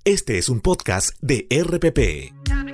Este es un podcast de RPP.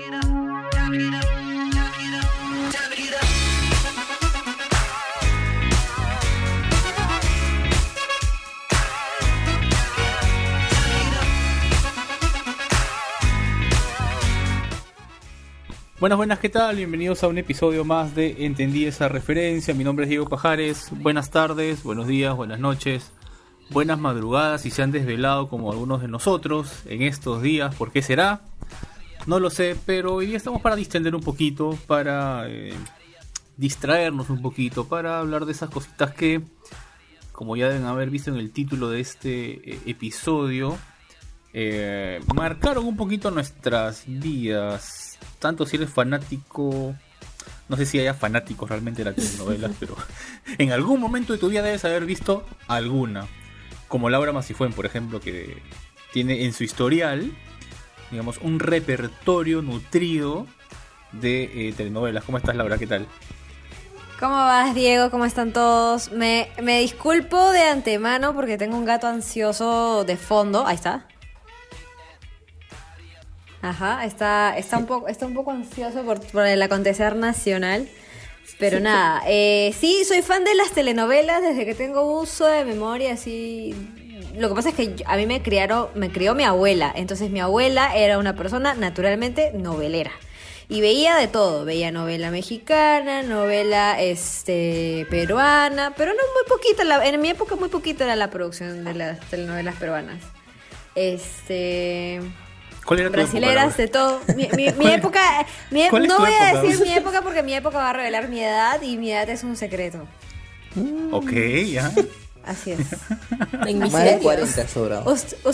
Buenas, ¿qué tal? Bienvenidos a un episodio más de Entendí esa referencia. Mi nombre es Diego Pajares. Buenas tardes, buenos días, buenas noches, buenas madrugadas si se han desvelado como algunos de nosotros en estos días. ¿Por qué será? No lo sé, pero hoy día estamos para distender un poquito, para distraernos un poquito, para hablar de esas cositas que, como ya deben haber visto en el título de este episodio, marcaron un poquito nuestras vidas. Tanto si eres fanático, no sé si haya fanáticos realmente de las telenovelas, pero en algún momento de tu vida debes haber visto alguna, como Laura Masifuen, por ejemplo, que tiene en su historial, digamos, un repertorio nutrido de telenovelas. ¿Cómo estás, Laura? ¿Qué tal? ¿Cómo vas, Diego? ¿Cómo están todos? Me disculpo de antemano porque tengo un gato ansioso de fondo. Ahí está. Ajá, está un poco ansioso por el acontecer nacional. Pero nada, sí, soy fan de las telenovelas desde que tengo uso de memoria, así. Lo que pasa es que a mí me crió mi abuela. Entonces mi abuela era una persona naturalmente novelera. Y veía de todo, veía novela mexicana, novela peruana, pero no muy poquita, en mi época muy poquita era la producción de las telenovelas peruanas. ¿Cuál era tu brasileras, época, de todo. Mi época, no voy a decir mi época porque mi época va a revelar mi edad y mi edad es un secreto. Ok, ya. Así es. En mis más de 40 sobrado.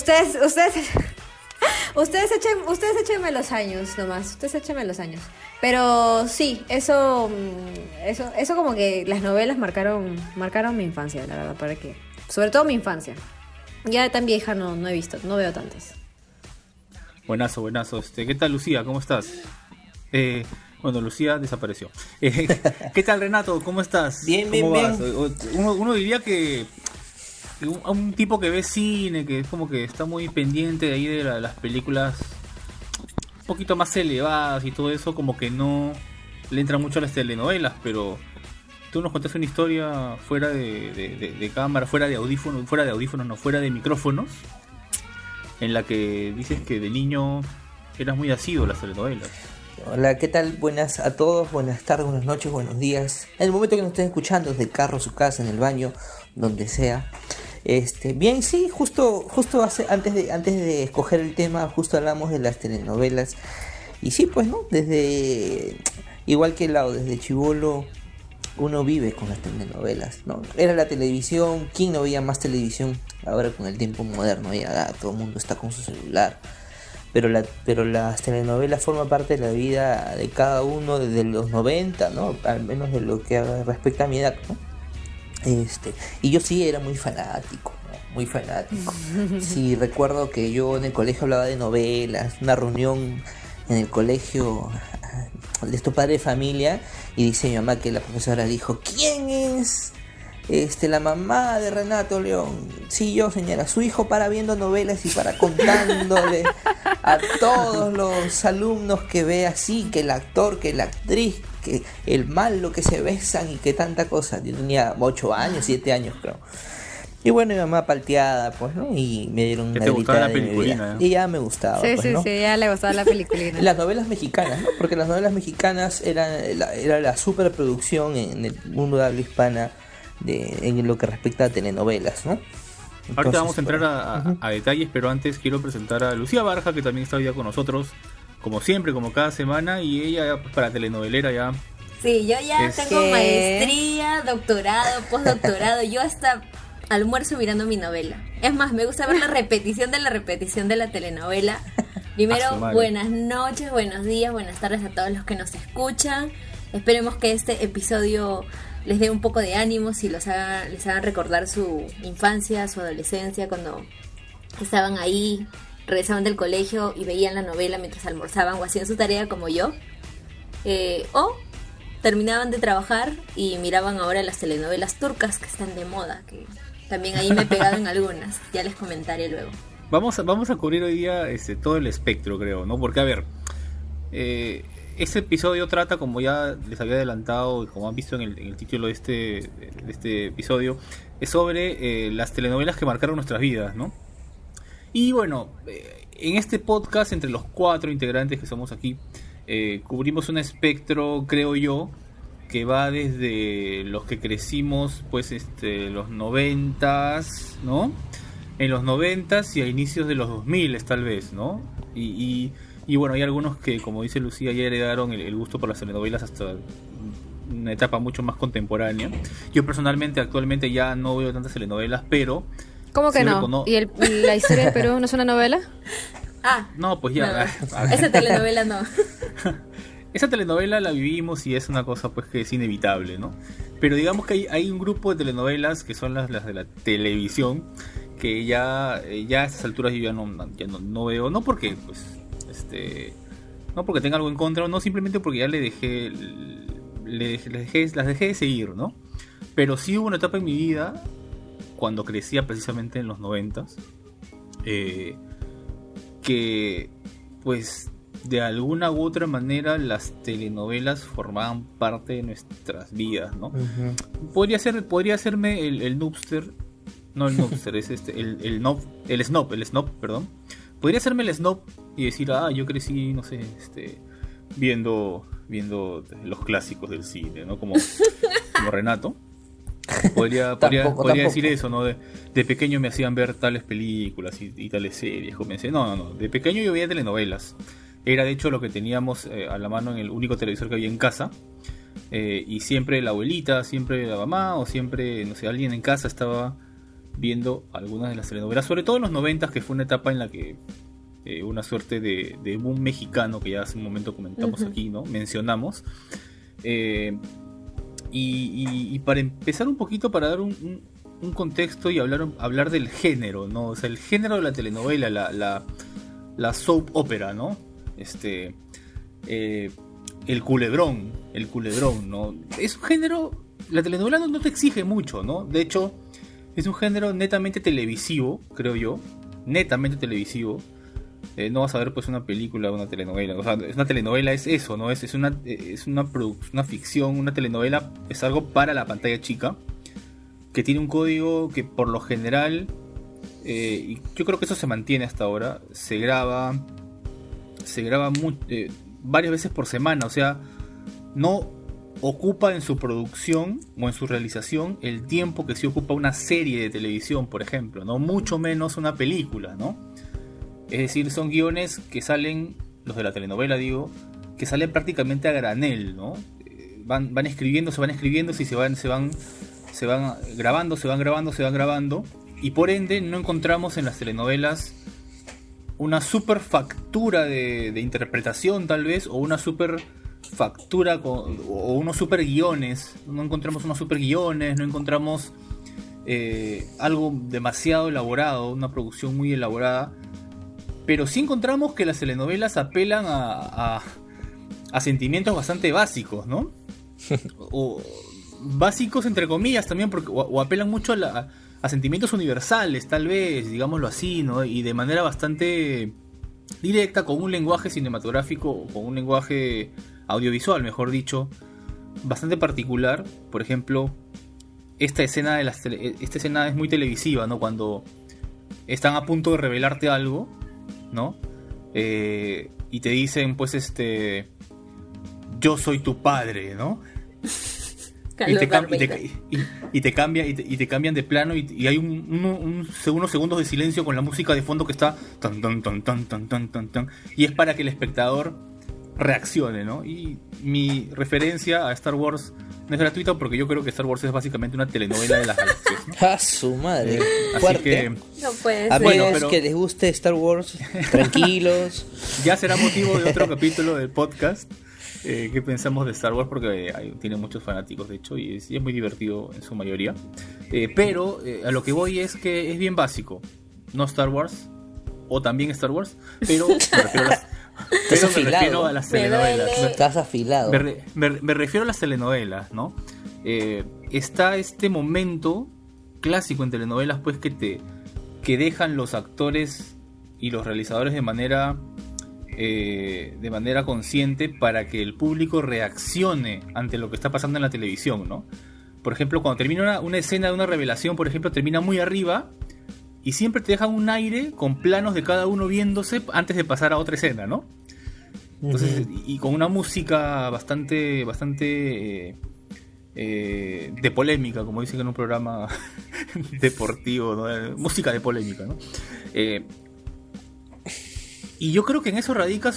Ustedes échenme los años nomás. Ustedes échenme los años. Pero sí, eso como que las novelas marcaron mi infancia, la verdad, ¿para qué? Sobre todo mi infancia. Ya tan vieja no he visto, no veo tantas. Buenazo. ¿Qué tal, Lucía? ¿Cómo estás? Bueno, Lucía desapareció. ¿Qué tal, Renato? ¿Cómo estás? Bien. Uno diría que un tipo que ve cine, que es como que está muy pendiente de ahí de las películas un poquito más elevadas y todo eso, como que no le entra mucho a las telenovelas, pero tú nos contaste una historia fuera de cámara, fuera de micrófonos, en la que dices que de niño eras muy asiduo a las telenovelas. Hola, ¿qué tal? Buenas a todos, buenas tardes, buenas noches, buenos días. En el momento que nos estén escuchando, desde el carro, su casa, en el baño, donde sea. Bien, sí, justo antes de escoger el tema, justo hablamos de las telenovelas. Y sí, pues, ¿no? Igual que desde chibolo, uno vive con las telenovelas, ¿no? Era la televisión, ¿quién no veía más televisión? Ahora con el tiempo moderno ya todo el mundo está con su celular. Pero las telenovelas forman parte de la vida de cada uno desde los 90, ¿no? Al menos de lo que respecta a mi edad, ¿no? Y yo sí era muy fanático, ¿no? Muy fanático. Sí, recuerdo que yo en el colegio hablaba de novelas, una reunión en el colegio de tu padre de familia, y dice mi mamá que la profesora dijo: ¿quién es la mamá de Renato León? Sí, yo, señora, su hijo para viendo novelas y para contándole a todos los alumnos que ve así, que el actor, que la actriz, que el malo, que se besan y que tanta cosa. Yo tenía 8 años, 7 años creo. Y bueno, mi mamá palteada, pues, ¿no? Y me dieron una gritada de mi vida. Y ya me gustaba, sí, pues, sí, ¿no? Sí, ya le gustaba la peliculina. Las novelas mexicanas, ¿no? Porque las novelas mexicanas era la superproducción en el mundo de habla hispana en lo que respecta a telenovelas, ¿no? Entonces, ahorita vamos a entrar a detalles, pero antes quiero presentar a Lucía Barja, que también está hoy día con nosotros, como siempre, como cada semana, y ella, pues, para telenovelera ya. Sí, yo ya tengo maestría, doctorado, postdoctorado, yo hasta almuerzo mirando mi novela. Es más, me gusta ver la repetición de la telenovela. Primero, buenas noches, buenos días, buenas tardes a todos los que nos escuchan. Esperemos que este episodio les dé un poco de ánimo, si les hagan recordar su infancia, su adolescencia, cuando estaban ahí, regresaban del colegio y veían la novela mientras almorzaban o hacían su tarea como yo. O terminaban de trabajar y miraban ahora las telenovelas turcas que están de moda, que también ahí me he pegado en algunas, ya les comentaré luego. Vamos a cubrir hoy día todo el espectro, creo, ¿no? Porque, a ver, este episodio trata, como ya les había adelantado y como han visto en el título de este episodio, es sobre las telenovelas que marcaron nuestras vidas, ¿no? Y bueno, en este podcast, entre los 4 integrantes que somos aquí, cubrimos un espectro, creo yo, que va desde los que crecimos, pues, los 90s, ¿no? En los 90s y a inicios de los 2000 tal vez, ¿no? Y bueno, hay algunos que, como dice Lucía, ya heredaron el gusto por las telenovelas hasta una etapa mucho más contemporánea. Yo personalmente, actualmente ya no veo tantas telenovelas, pero... ¿Cómo que no? ¿Y la historia de Perú no es una novela? No, pues ya... No. Esa telenovela no. Esa telenovela la vivimos y es una cosa pues que es inevitable, ¿no? Pero digamos que hay un grupo de telenovelas que son las de la televisión, que ya a estas alturas yo ya no veo, no porque pues no porque tenga algo en contra, no, simplemente porque ya las dejé de seguir, ¿no? Pero sí hubo una etapa en mi vida cuando crecía precisamente en los 90s que pues de alguna u otra manera las telenovelas formaban parte de nuestras vidas, ¿no? Uh-huh. Podría hacerme el noobster, no el noobster, es el snob, perdón. Podría hacerme el snob y decir, yo crecí, no sé, viendo los clásicos del cine, ¿no? Como Renato. Podría decir eso, ¿no? De pequeño me hacían ver tales películas y tales series. Comencé, no. De pequeño yo veía telenovelas. Era de hecho lo que teníamos a la mano en el único televisor que había en casa. Y siempre la abuelita, siempre la mamá, o siempre, no sé, alguien en casa estaba viendo algunas de las telenovelas. Sobre todo en los 90, que fue una etapa en la que una suerte de boom mexicano, que ya hace un momento comentamos aquí, ¿no? Mencionamos. Y para empezar un poquito, para dar un contexto y hablar del género, ¿no? O sea, el género de la telenovela, la soap opera, ¿no? El culebrón, ¿no? Es un género, la telenovela no te exige mucho, ¿no? De hecho, es un género netamente televisivo, creo yo, netamente televisivo. No vas a ver pues una película o una telenovela, o sea, una telenovela es eso, ¿no? Es una ficción, una telenovela es algo para la pantalla chica, que tiene un código que por lo general, y yo creo que eso se mantiene hasta ahora, se graba varias veces por semana, o sea, no ocupa en su producción o en su realización el tiempo que se ocupa una serie de televisión, por ejemplo, ¿no? Mucho menos una película, ¿no? Es decir, son guiones que salen, los de la telenovela digo, que salen prácticamente a granel, ¿no? Van escribiendo y se van grabando, y por ende no encontramos en las telenovelas una super factura de interpretación tal vez, o una super factura o unos super guiones. No encontramos unos super guiones, no encontramos algo demasiado elaborado, una producción muy elaborada, pero sí encontramos que las telenovelas apelan a sentimientos bastante básicos, ¿no? O básicos entre comillas también, porque o apelan mucho a sentimientos universales, tal vez, digámoslo así, ¿no? Y de manera bastante directa, con un lenguaje cinematográfico, con un lenguaje audiovisual, mejor dicho, bastante particular. Por ejemplo, esta escena es muy televisiva, ¿no? Cuando están a punto de revelarte algo, ¿no? Y te dicen, pues, yo soy tu padre, ¿no? Y te cambian de plano y hay unos segundos de silencio con la música de fondo que está tan tan tan tan tan tan tan tan, y es para que el espectador reaccione, ¿no? Y mi referencia a Star Wars no es gratuita, porque yo creo que Star Wars es básicamente una telenovela de las galaxias, ¿no? ¡A su madre! Así que no puede a ser. menos que les guste Star Wars, tranquilos. Ya será motivo de otro capítulo del podcast. ¿Qué pensamos de Star Wars? Porque tiene muchos fanáticos, de hecho, y es muy divertido en su mayoría. Pero a lo que voy es que es bien básico. No Star Wars, o también Star Wars, pero me refiero a las telenovelas. Estás afilado. Me refiero a las telenovelas, ¿no? Está este momento clásico en telenovelas, pues, que dejan los actores y los realizadores de manera consciente para que el público reaccione ante lo que está pasando en la televisión, ¿no? Por ejemplo, cuando termina una escena de una revelación, por ejemplo, termina muy arriba y siempre te dejan un aire con planos de cada uno viéndose antes de pasar a otra escena, ¿no? Entonces, y con una música bastante de polémica, como dicen en un programa deportivo, ¿no? Música de polémica, ¿no? Y yo creo que en eso radica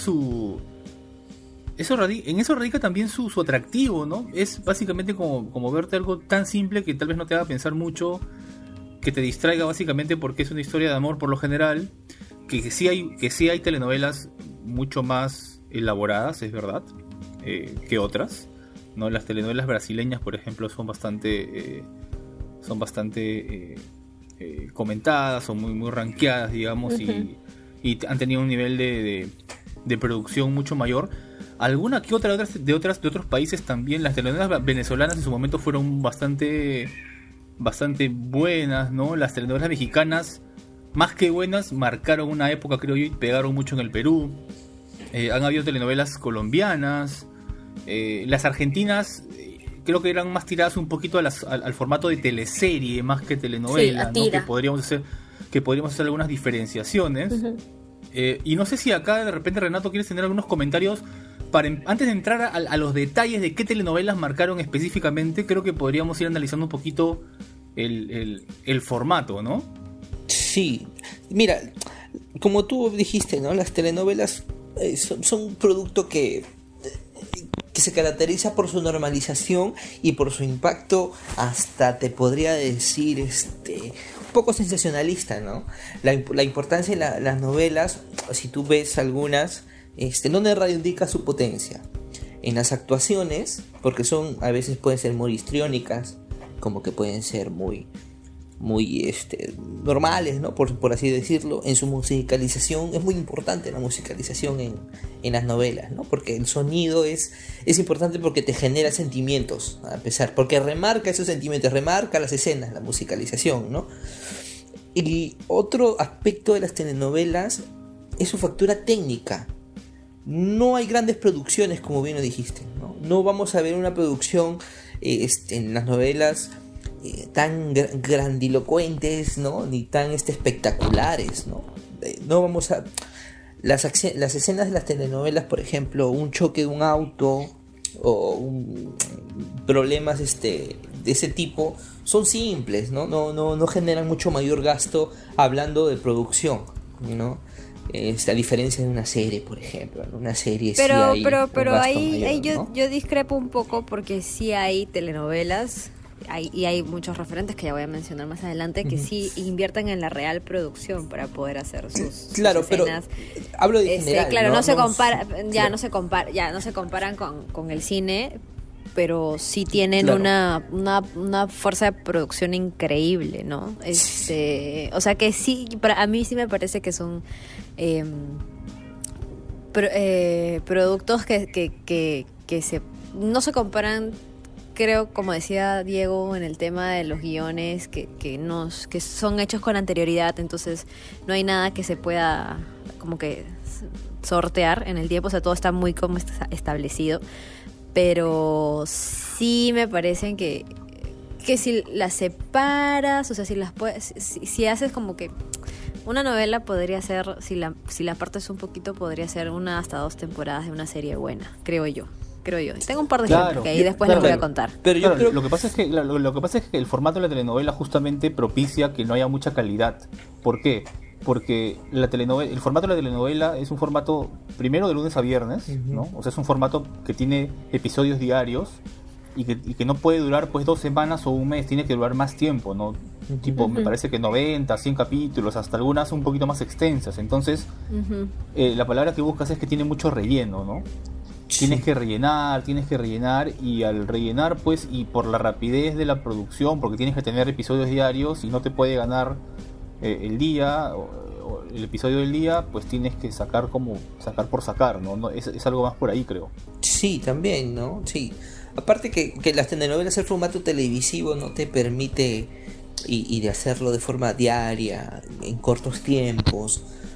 en eso radica también su atractivo, ¿no? Es básicamente como verte algo tan simple que tal vez no te haga pensar mucho, que te distraiga básicamente porque es una historia de amor por lo general, que sí hay telenovelas mucho más elaboradas, es verdad, que otras, ¿no? Las telenovelas brasileñas, por ejemplo, son bastante comentadas, son muy rankeadas, digamos, y han tenido un nivel de producción mucho mayor. Alguna que otra de otros países también. Las telenovelas venezolanas en su momento fueron bastante buenas, ¿no? Las telenovelas mexicanas, más que buenas, marcaron una época, creo yo, y pegaron mucho en el Perú. Han habido telenovelas colombianas. Las argentinas creo que eran más tiradas un poquito al formato de teleserie más que telenovela, sí, ¿no? Que podríamos hacer algunas diferenciaciones. Y no sé si acá de repente, Renato, quieres tener algunos comentarios antes de entrar a los detalles de qué telenovelas marcaron específicamente. Creo que podríamos ir analizando un poquito el formato, ¿no? Sí, mira, como tú dijiste, ¿no? Las telenovelas son un producto que se caracteriza por su normalización y por su impacto, hasta te podría decir un poco sensacionalista, ¿no? La importancia de las novelas, si tú ves algunas, donde radio indica su potencia en las actuaciones, porque a veces pueden ser muy histriónicas, como que pueden ser muy normales, ¿no? Por así decirlo. En su musicalización, es muy importante la musicalización en las novelas, ¿no? Porque el sonido es importante, porque te genera sentimientos, a pesar, porque remarca esos sentimientos, remarca las escenas, la musicalización, ¿no? Y otro aspecto de las telenovelas es su factura técnica. No hay grandes producciones, como bien lo dijiste, ¿no? No vamos a ver una producción en las novelas tan grandilocuentes, ¿no? Ni tan espectaculares, ¿no? No vamos a... Las escenas de las telenovelas, por ejemplo, un choque de un auto o problemas de ese tipo, son simples, ¿no? No generan mucho mayor gasto hablando de producción, ¿no? A diferencia de una serie, por ejemplo, ¿no? Una serie pero sí hay pero ahí mayor, ¿no? yo discrepo un poco, porque sí hay telenovelas y hay muchos referentes que ya voy a mencionar más adelante que sí invierten en la real producción para poder hacer sus claro, escenas. pero hablo de general, claro, no se comparan con el cine, pero sí tienen claro. una fuerza de producción increíble, ¿no? O sea que sí, a mí sí me parece que son productos que no se comparan. Creo, como decía Diego, en el tema de los guiones que son hechos con anterioridad, entonces no hay nada que se pueda como que sortear en el tiempo, o sea, todo está muy como establecido, pero sí me parecen que si las separas, o sea, si haces como que una novela, podría ser, si la partes un poquito, podría ser 1 hasta 2 temporadas de una serie buena, creo yo. Tengo un par de ejemplos que ahí después les voy a contar. Pero yo creo... lo que pasa es que el formato de la telenovela justamente propicia que no haya mucha calidad. ¿Por qué? Porque el formato de la telenovela es un formato, primero, de lunes a viernes, ¿no? O sea, es un formato que tiene episodios diarios y que no puede durar pues 2 semanas o un mes, tiene que durar más tiempo, ¿no? Tipo, me parece que 90, 100 capítulos, hasta algunas un poquito más extensas. Entonces, la palabra que buscas es que tiene mucho relleno, ¿no? Tienes que rellenar, y al rellenar, pues, y por la rapidez de la producción, porque tienes que tener episodios diarios y no te puede ganar el día, o el episodio del día, pues tienes que sacar por sacar, ¿no? Es algo más por ahí, creo. Sí, también, ¿no? Sí. Aparte que las telenovelas, el formato televisivo no te permite y de hacerlo de forma diaria, en cortos tiempos,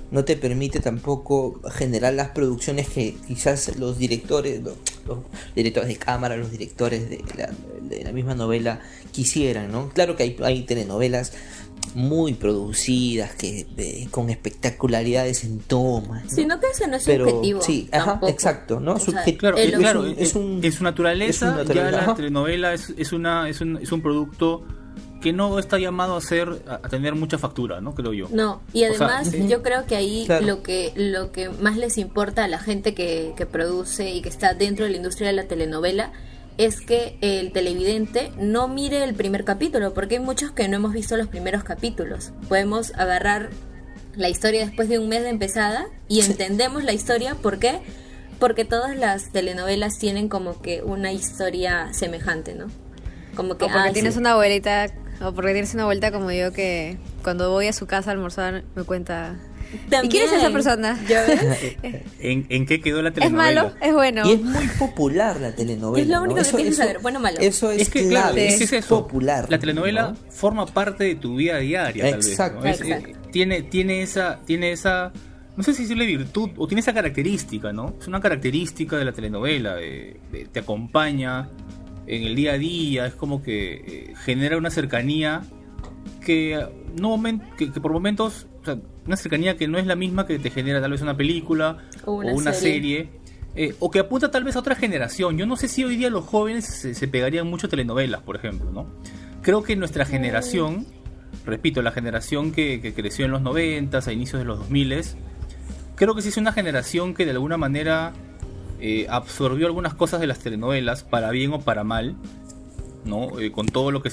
no te permite tampoco generar las producciones que quizás los directores de cámara, los directores de la misma novela quisieran, ¿no? Claro que hay telenovelas muy producidas, con espectacularidades en tomas, ¿no? Sino que ese no es Pero, subjetivo. sí, tampoco. exacto, ¿no? O sea, Claro, en en su naturaleza, ya la ajá. telenovela es un producto que no está llamado a tener mucha factura, ¿no? Creo yo. No, y además yo creo que ahí Claro. lo que más les importa a la gente que produce y que está dentro de la industria de la telenovela es que el televidente no mire el primer capítulo, porque hay muchos que no hemos visto los primeros capítulos. Podemos agarrar la historia después de un mes de empezada y entendemos la historia. ¿Por qué? Porque todas las telenovelas tienen como que una historia semejante, ¿no? Como que O porque tienes sí. una abuelita, o porque tienes una abuelita como yo que cuando voy a su casa a almorzar me cuenta... ¿Y quién es esa persona? ¿Ya ves? ¿En qué quedó la ¿Es telenovela? malo? ¿Es bueno? Y es muy popular la telenovela. Es lo único ¿no? que tienes que saber, bueno o malo. Eso es, Es que clave, claro, es eso. popular. La telenovela ¿no? forma parte de tu vida diaria, Exacto. tal vez, ¿no? Exacto. Tiene esa, no sé si decirle virtud, o tiene esa característica, ¿no? Es una característica de la telenovela, te acompaña en el día a día, es como que genera una cercanía que por momentos, o sea, una cercanía que no es la misma que te genera tal vez una película O o una serie. O que apunta tal vez a otra generación. Yo no sé si hoy día los jóvenes se pegarían mucho a telenovelas, por ejemplo, ¿no? Creo que nuestra generación, repito, la generación que creció en los 90, a inicios de los 2000, creo que sí es una generación que de alguna manera absorbió algunas cosas de las telenovelas, para bien o para mal, ¿no? Con todo lo que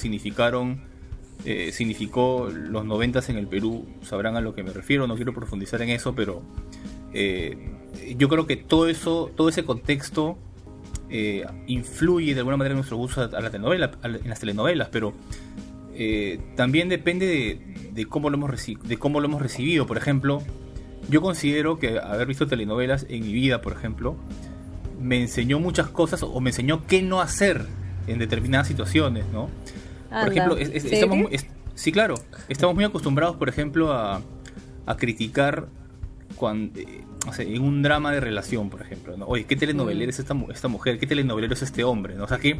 significó los 90 en el Perú, sabrán a lo que me refiero, no quiero profundizar en eso, pero yo creo que todo ese contexto influye de alguna manera en nuestro gusto a la telenovela, en las telenovelas, pero también depende de cómo lo hemos recibido. Por ejemplo, yo considero que haber visto telenovelas en mi vida, por ejemplo, me enseñó muchas cosas, o me enseñó qué no hacer en determinadas situaciones, ¿no? Por ejemplo, sí, claro, estamos muy acostumbrados, por ejemplo, a criticar cuando, no sé, en un drama de relación, por ejemplo, ¿no? Oye, ¿qué telenovelera es esta mujer? ¿Qué telenovelero es este hombre? ¿No? O sea, que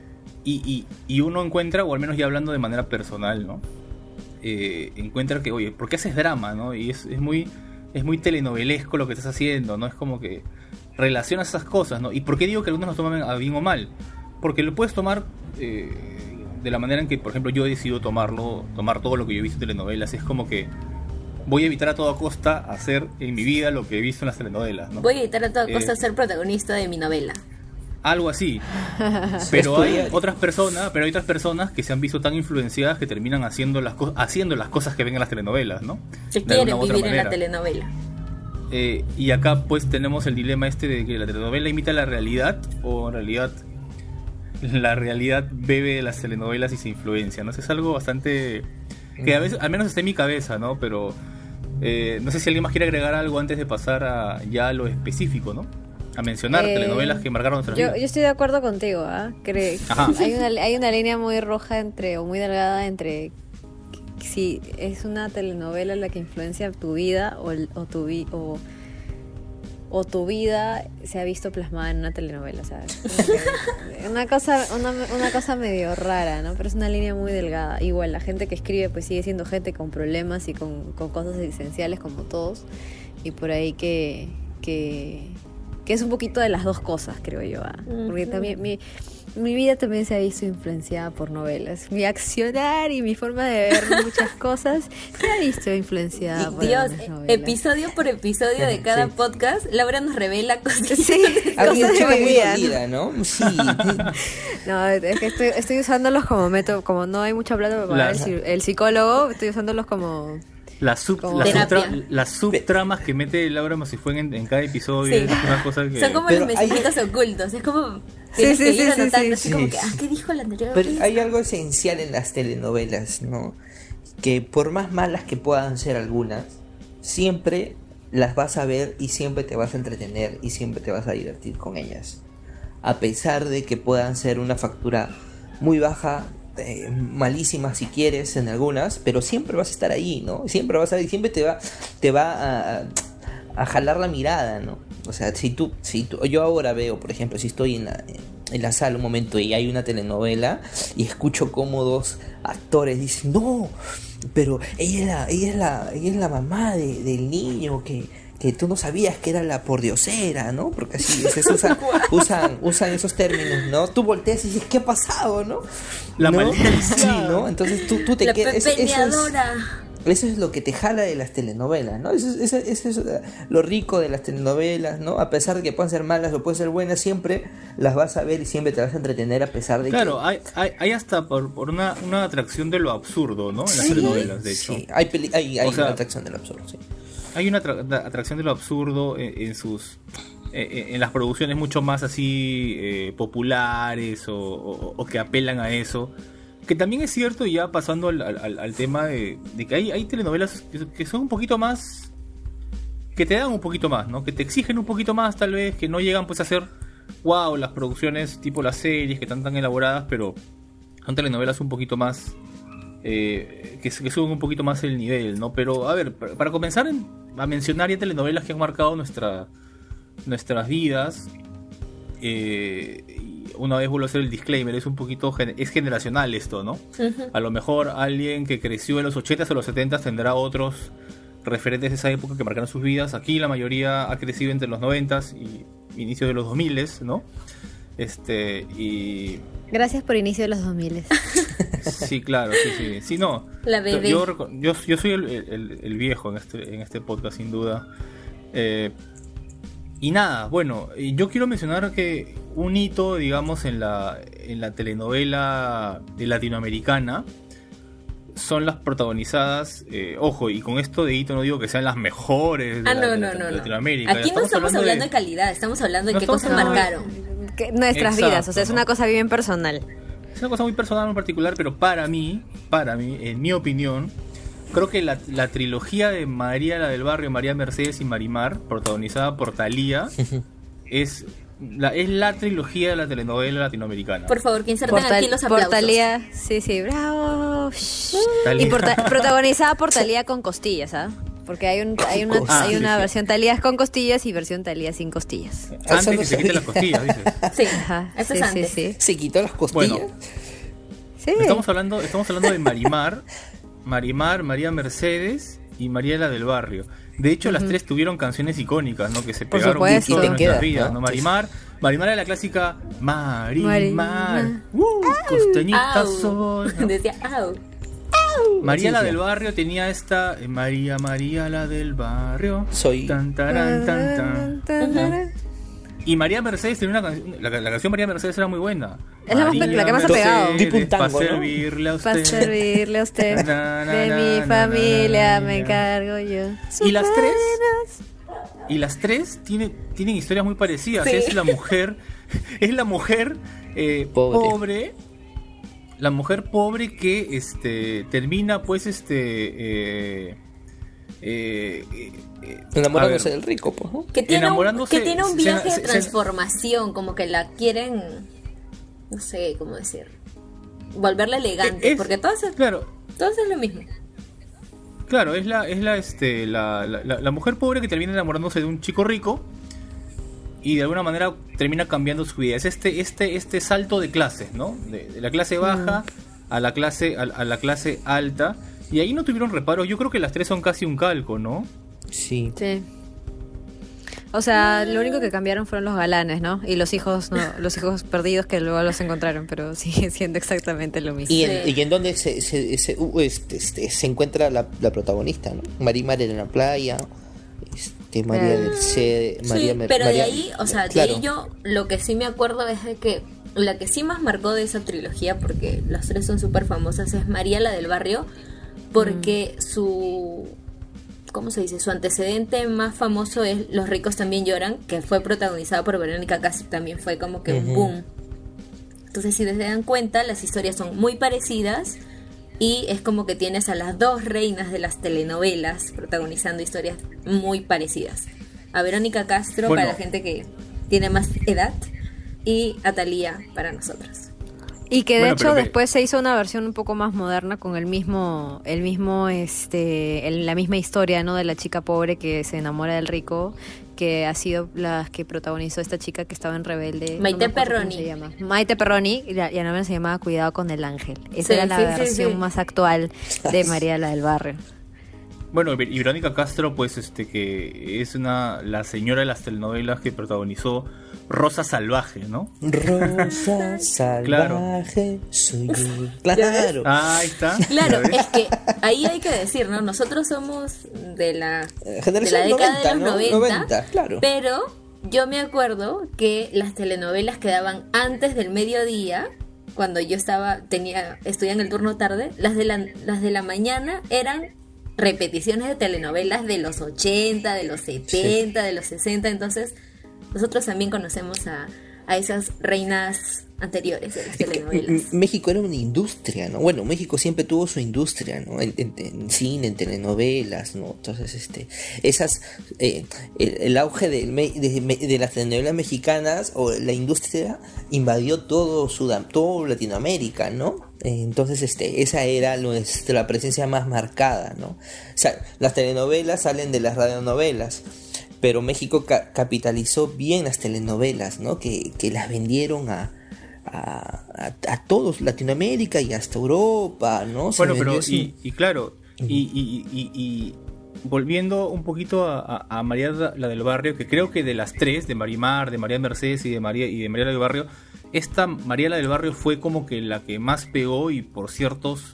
y uno encuentra, o al menos ya hablando de manera personal, ¿no? Encuentra que, oye, ¿por qué haces drama, no? Y es muy telenovelesco lo que estás haciendo, ¿no? Es como que relacionas esas cosas, ¿no? ¿Y por qué digo que algunos lo toman a bien o mal? Porque lo puedes tomar de la manera en que, por ejemplo, yo he decidido tomar todo lo que yo he visto en telenovelas. Es como que voy a evitar a toda costa hacer en mi vida lo que he visto en las telenovelas, ¿no? Voy a evitar a toda costa ser protagonista de mi novela. Algo así. Pero hay otras personas que se han visto tan influenciadas que terminan haciendo las cosas que ven en las telenovelas, ¿no? Que quieren vivir en la telenovela. Y acá pues tenemos el dilema de que la telenovela imita la realidad, o en realidad la realidad bebe de las telenovelas y se influencia, ¿no? Eso es algo bastante que a veces, al menos está en mi cabeza, ¿no? Pero no sé si alguien más quiere agregar algo antes de pasar a lo específico, ¿no? A mencionar telenovelas que marcaron nuestra vida. Yo estoy de acuerdo contigo, ¿ah? Hay una línea muy roja o muy delgada entre si es una telenovela la que influencia tu vida o tu vida se ha visto plasmada en una telenovela, ¿sabes? Una cosa medio rara, ¿no? Pero es una línea muy delgada. Igual la gente que escribe pues sigue siendo gente con problemas y con cosas esenciales como todos, y por ahí que es un poquito de las dos cosas, creo yo, ¿ah? Porque también mi vida también se ha visto influenciada por novelas. Mi accionar y mi forma de ver muchas cosas se ha visto influenciada por Dios, novelas. episodio por episodio de cada podcast, Laura nos revela cosas. Sí, Había cosas chica de mi muy vida. dolida, ¿no? Sí. No, es que estoy usándolos como método, como no hay mucha plata para pagar el psicólogo, estoy usándolos como... Las subtramas que mete Laura Masifuén en cada episodio, Sí. es una cosa que... Son como Pero los mensajitos ocultos. Es como tienes que ir anotando, así como que, ¿qué dijo la anterior? Pero hay algo esencial en las telenovelas, ¿no? Que por más malas que puedan ser algunas, siempre las vas a ver y siempre te vas a entretener y siempre te vas a divertir con ellas. A pesar de que puedan ser una factura muy baja malísimas si quieres en algunas, pero siempre vas a estar ahí, ¿no? Siempre vas a estar, siempre te va a jalar la mirada, ¿no? O sea, si tú, yo ahora veo, por ejemplo, si estoy en la sala un momento y hay una telenovela y escucho cómo dos actores dicen, no, pero ella es la mamá del niño que tú no sabías que era la pordiosera, ¿no? Porque así usan esos términos, ¿no? Tú volteas y dices, ¿qué ha pasado, no? La maldita. Sí, ¿no? Entonces tú te quedas. Eso es lo que te jala de las telenovelas, ¿no? Eso es lo rico de las telenovelas, ¿no? A pesar de que puedan ser malas o pueden ser buenas, siempre las vas a ver y siempre te vas a entretener a pesar de claro, hay hasta por una atracción de lo absurdo, ¿no? En las telenovelas, de hecho. Sí, hay una atracción de lo absurdo, sí. Hay una atracción de lo absurdo en las producciones mucho más así populares o que apelan a eso. Que también es cierto, ya pasando al tema de que hay telenovelas que son un poquito más, que te dan un poquito más, ¿no? Que te exigen un poquito más, tal vez, que no llegan pues a ser wow, las producciones tipo las series que están tan elaboradas, pero son telenovelas un poquito más que suben un poquito más el nivel, ¿no? Pero a ver, para comenzar a mencionar ya telenovelas que han marcado nuestras vidas, una vez vuelvo a hacer el disclaimer, es un poquito es generacional esto, ¿no? Uh-huh. A lo mejor alguien que creció en los 80s o los 70s tendrá otros referentes de esa época que marcaron sus vidas. Aquí la mayoría ha crecido entre los 90s y inicios de los 2000s, ¿no? Y gracias por inicio de los 2000. Sí, claro, sí. Sí, no. La bebé. Yo soy el viejo en este podcast, sin duda. Y nada, bueno, yo quiero mencionar que un hito, digamos, en la telenovela latinoamericana son las protagonizadas, ojo, y con esto de hito no digo que sean las mejores de Latinoamérica. Aquí no estamos hablando de calidad, estamos hablando de qué cosas marcaron. Nuestras vidas, o sea, es una cosa bien personal. Es una cosa muy personal en particular, pero para mí, en mi opinión, creo que la trilogía de María la del Barrio, María Mercedes y Marimar, protagonizada por Thalía, es la trilogía de la telenovela latinoamericana. Por favor, que inserten aquí los aplausos. Por Thalía, sí, bravo. Y protagonizada por Thalía con costillas, ¿ah? Porque hay una versión Thalía con costillas y versión Thalía sin costillas. Antes que se quite las costillas, dices. Sí, ajá, eso es antes. Sí. ¿Se quitó las costillas? Bueno, sí. Estamos hablando de Marimar, María Mercedes y María la del Barrio. De hecho, las tres tuvieron canciones icónicas, ¿no? Que se pegaron mucho en nuestras vidas, ¿no? Marimar era la clásica Marimar, costeñita sol, ¿no? Decía au. María la del Barrio tenía esta María la del Barrio. Soy tan, taran, tan, tan. Y María Mercedes tenía una canción, la canción María Mercedes era muy buena. Es la que más ha pegado. Tipo un tango, para servirle a usted. Para servirle a usted. De mi familia me encargo yo. Y las tres tienen historias muy parecidas. Sí. Es la mujer pobre. La mujer pobre que termina pues enamorándose del rico, pues, ¿no? Que tiene un viaje de transformación, como que la quieren, no sé cómo decir, volverla elegante, porque todas es lo mismo. Claro, es la mujer pobre que termina enamorándose de un chico rico y de alguna manera termina cambiando su vida. Es este salto de clases, ¿no? De la clase baja a la clase alta. Y ahí no tuvieron reparos. Yo creo que las tres son casi un calco, ¿no? Sí. O sea, lo único que cambiaron fueron los galanes, ¿no? Y los hijos perdidos que luego los encontraron, pero sigue siendo exactamente lo mismo. Y en donde se encuentra la protagonista, ¿no? Marimar en la playa, María Mercedes, pero de ahí, o sea, de ahí yo lo que sí me acuerdo es de que la que sí más marcó de esa trilogía, porque las tres son súper famosas, es María la del Barrio, porque su antecedente más famoso es Los ricos también lloran, que fue protagonizada por Verónica Castro, también fue como que un boom. Entonces, si se dan cuenta, las historias son muy parecidas y es como que tienes a las dos reinas de las telenovelas protagonizando historias muy parecidas. A Verónica Castro, para la gente que tiene más edad, y a Thalía para nosotros. Y que de Bueno, hecho pero después se hizo una versión un poco más moderna con la misma historia, ¿no? De la chica pobre que se enamora del rico, que ha sido la que protagonizó esta chica que estaba en Rebelde. Maite no me acuerdo Perroni. cómo se llama. Maite Perroni, y la novela se llamaba Cuidado con el ángel. Esa Sí, era la sí, sí, versión sí. más actual de María la del Barrio. Bueno, y Verónica Castro, pues, que es la señora de las telenovelas que protagonizó Rosa Salvaje, ¿no? Rosa salvaje soy yo. Claro. Ah, ahí está. Claro, ¿Ya ves? es que ahí hay que decir, ¿no? Nosotros somos de la Generación década 90, de los ¿no? 90, claro. pero yo me acuerdo que las telenovelas que daban antes del mediodía, cuando yo estudiaba en el turno tarde, las de la mañana eran repeticiones de telenovelas de los 80, de los 70, de los 60, entonces nosotros también conocemos a esas reinas anteriores de las telenovelas. México era una industria, ¿no? Bueno, México siempre tuvo su industria, ¿no? En cine, en telenovelas, ¿no? Entonces, el auge de las telenovelas mexicanas o la industria invadió todo Latinoamérica, ¿no? Entonces, esa era nuestra presencia más marcada, ¿no? O sea, las telenovelas salen de las radionovelas, pero México capitalizó bien las telenovelas, ¿no? Que las vendieron a todos, Latinoamérica y hasta Europa, ¿no? Bueno, pero claro, volviendo un poquito a María la del Barrio, que creo que de las tres, de Marimar, de María Mercedes y de María la del Barrio, esta María la del Barrio fue como que la que más pegó, y por ciertos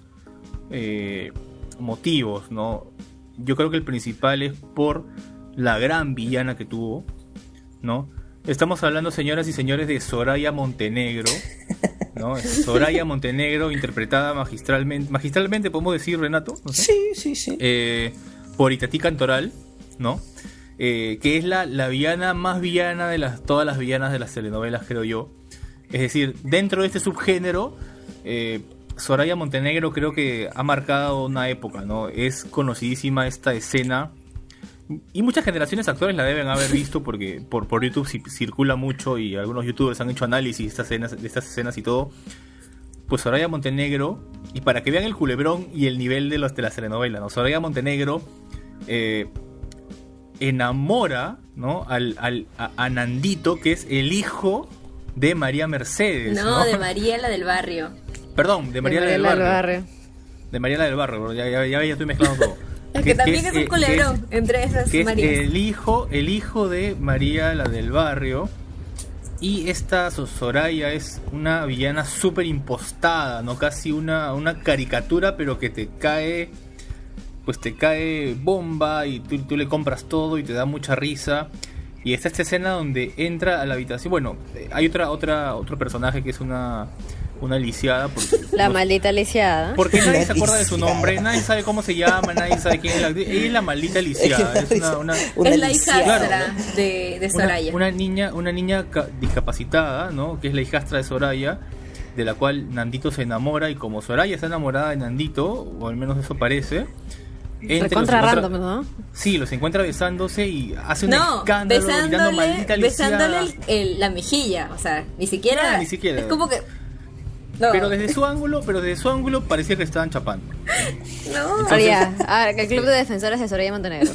motivos, ¿no? Yo creo que el principal es por la gran villana que tuvo, ¿no? Estamos hablando, señoras y señores, de Soraya Montenegro, ¿no? Soraya Montenegro, interpretada magistralmente, podemos decir, Renato, ¿no sé? Sí. Por Itatí Cantoral, ¿no? Que es la villana más villana de todas las villanas de las telenovelas, creo yo. Es decir, dentro de este subgénero, Soraya Montenegro creo que ha marcado una época, ¿no? Es conocidísima esta escena, y muchas generaciones actuales la deben haber visto porque por YouTube circula mucho, y algunos youtubers han hecho análisis de estas escenas y todo. Pues Soraya Montenegro, y para que vean el culebrón y el nivel de las telenovelas, ¿no? Soraya Montenegro enamora, ¿no? a Nandito, que es el hijo de María Mercedes, ¿no? De María la del Barrio. Perdón, de María la del Barrio. De María la del Barrio, ya estoy mezclando todo. Es que también es un culebrón entre esas que Marías. Es el hijo de María la del Barrio. Y esta Soraya es una villana súper impostada, ¿no? Casi una caricatura, pero que te cae bomba, y tú le compras todo y te da mucha risa. Y está esta escena donde entra a la habitación. Bueno, hay otro personaje que es una lisiada. La maldita lisiada. Porque nadie se acuerda de su nombre, nadie sabe cómo se llama, nadie sabe quién es la actriz. Ella es la maldita lisiada. Es la hijastra de Soraya. Una niña discapacitada, ¿no? Que es la hijastra de Soraya, de la cual Nandito se enamora, y como Soraya está enamorada de Nandito, o al menos eso parece, recontra random, ¿no? Sí, los encuentra besándose y hace un escándalo, gritando maldita lisiada. Besándole la mejilla, o sea, ni siquiera. Es como que... No. Pero desde su ángulo parecía que estaban chapando. No. Entonces, el club de defensores de Soraya Montenegro.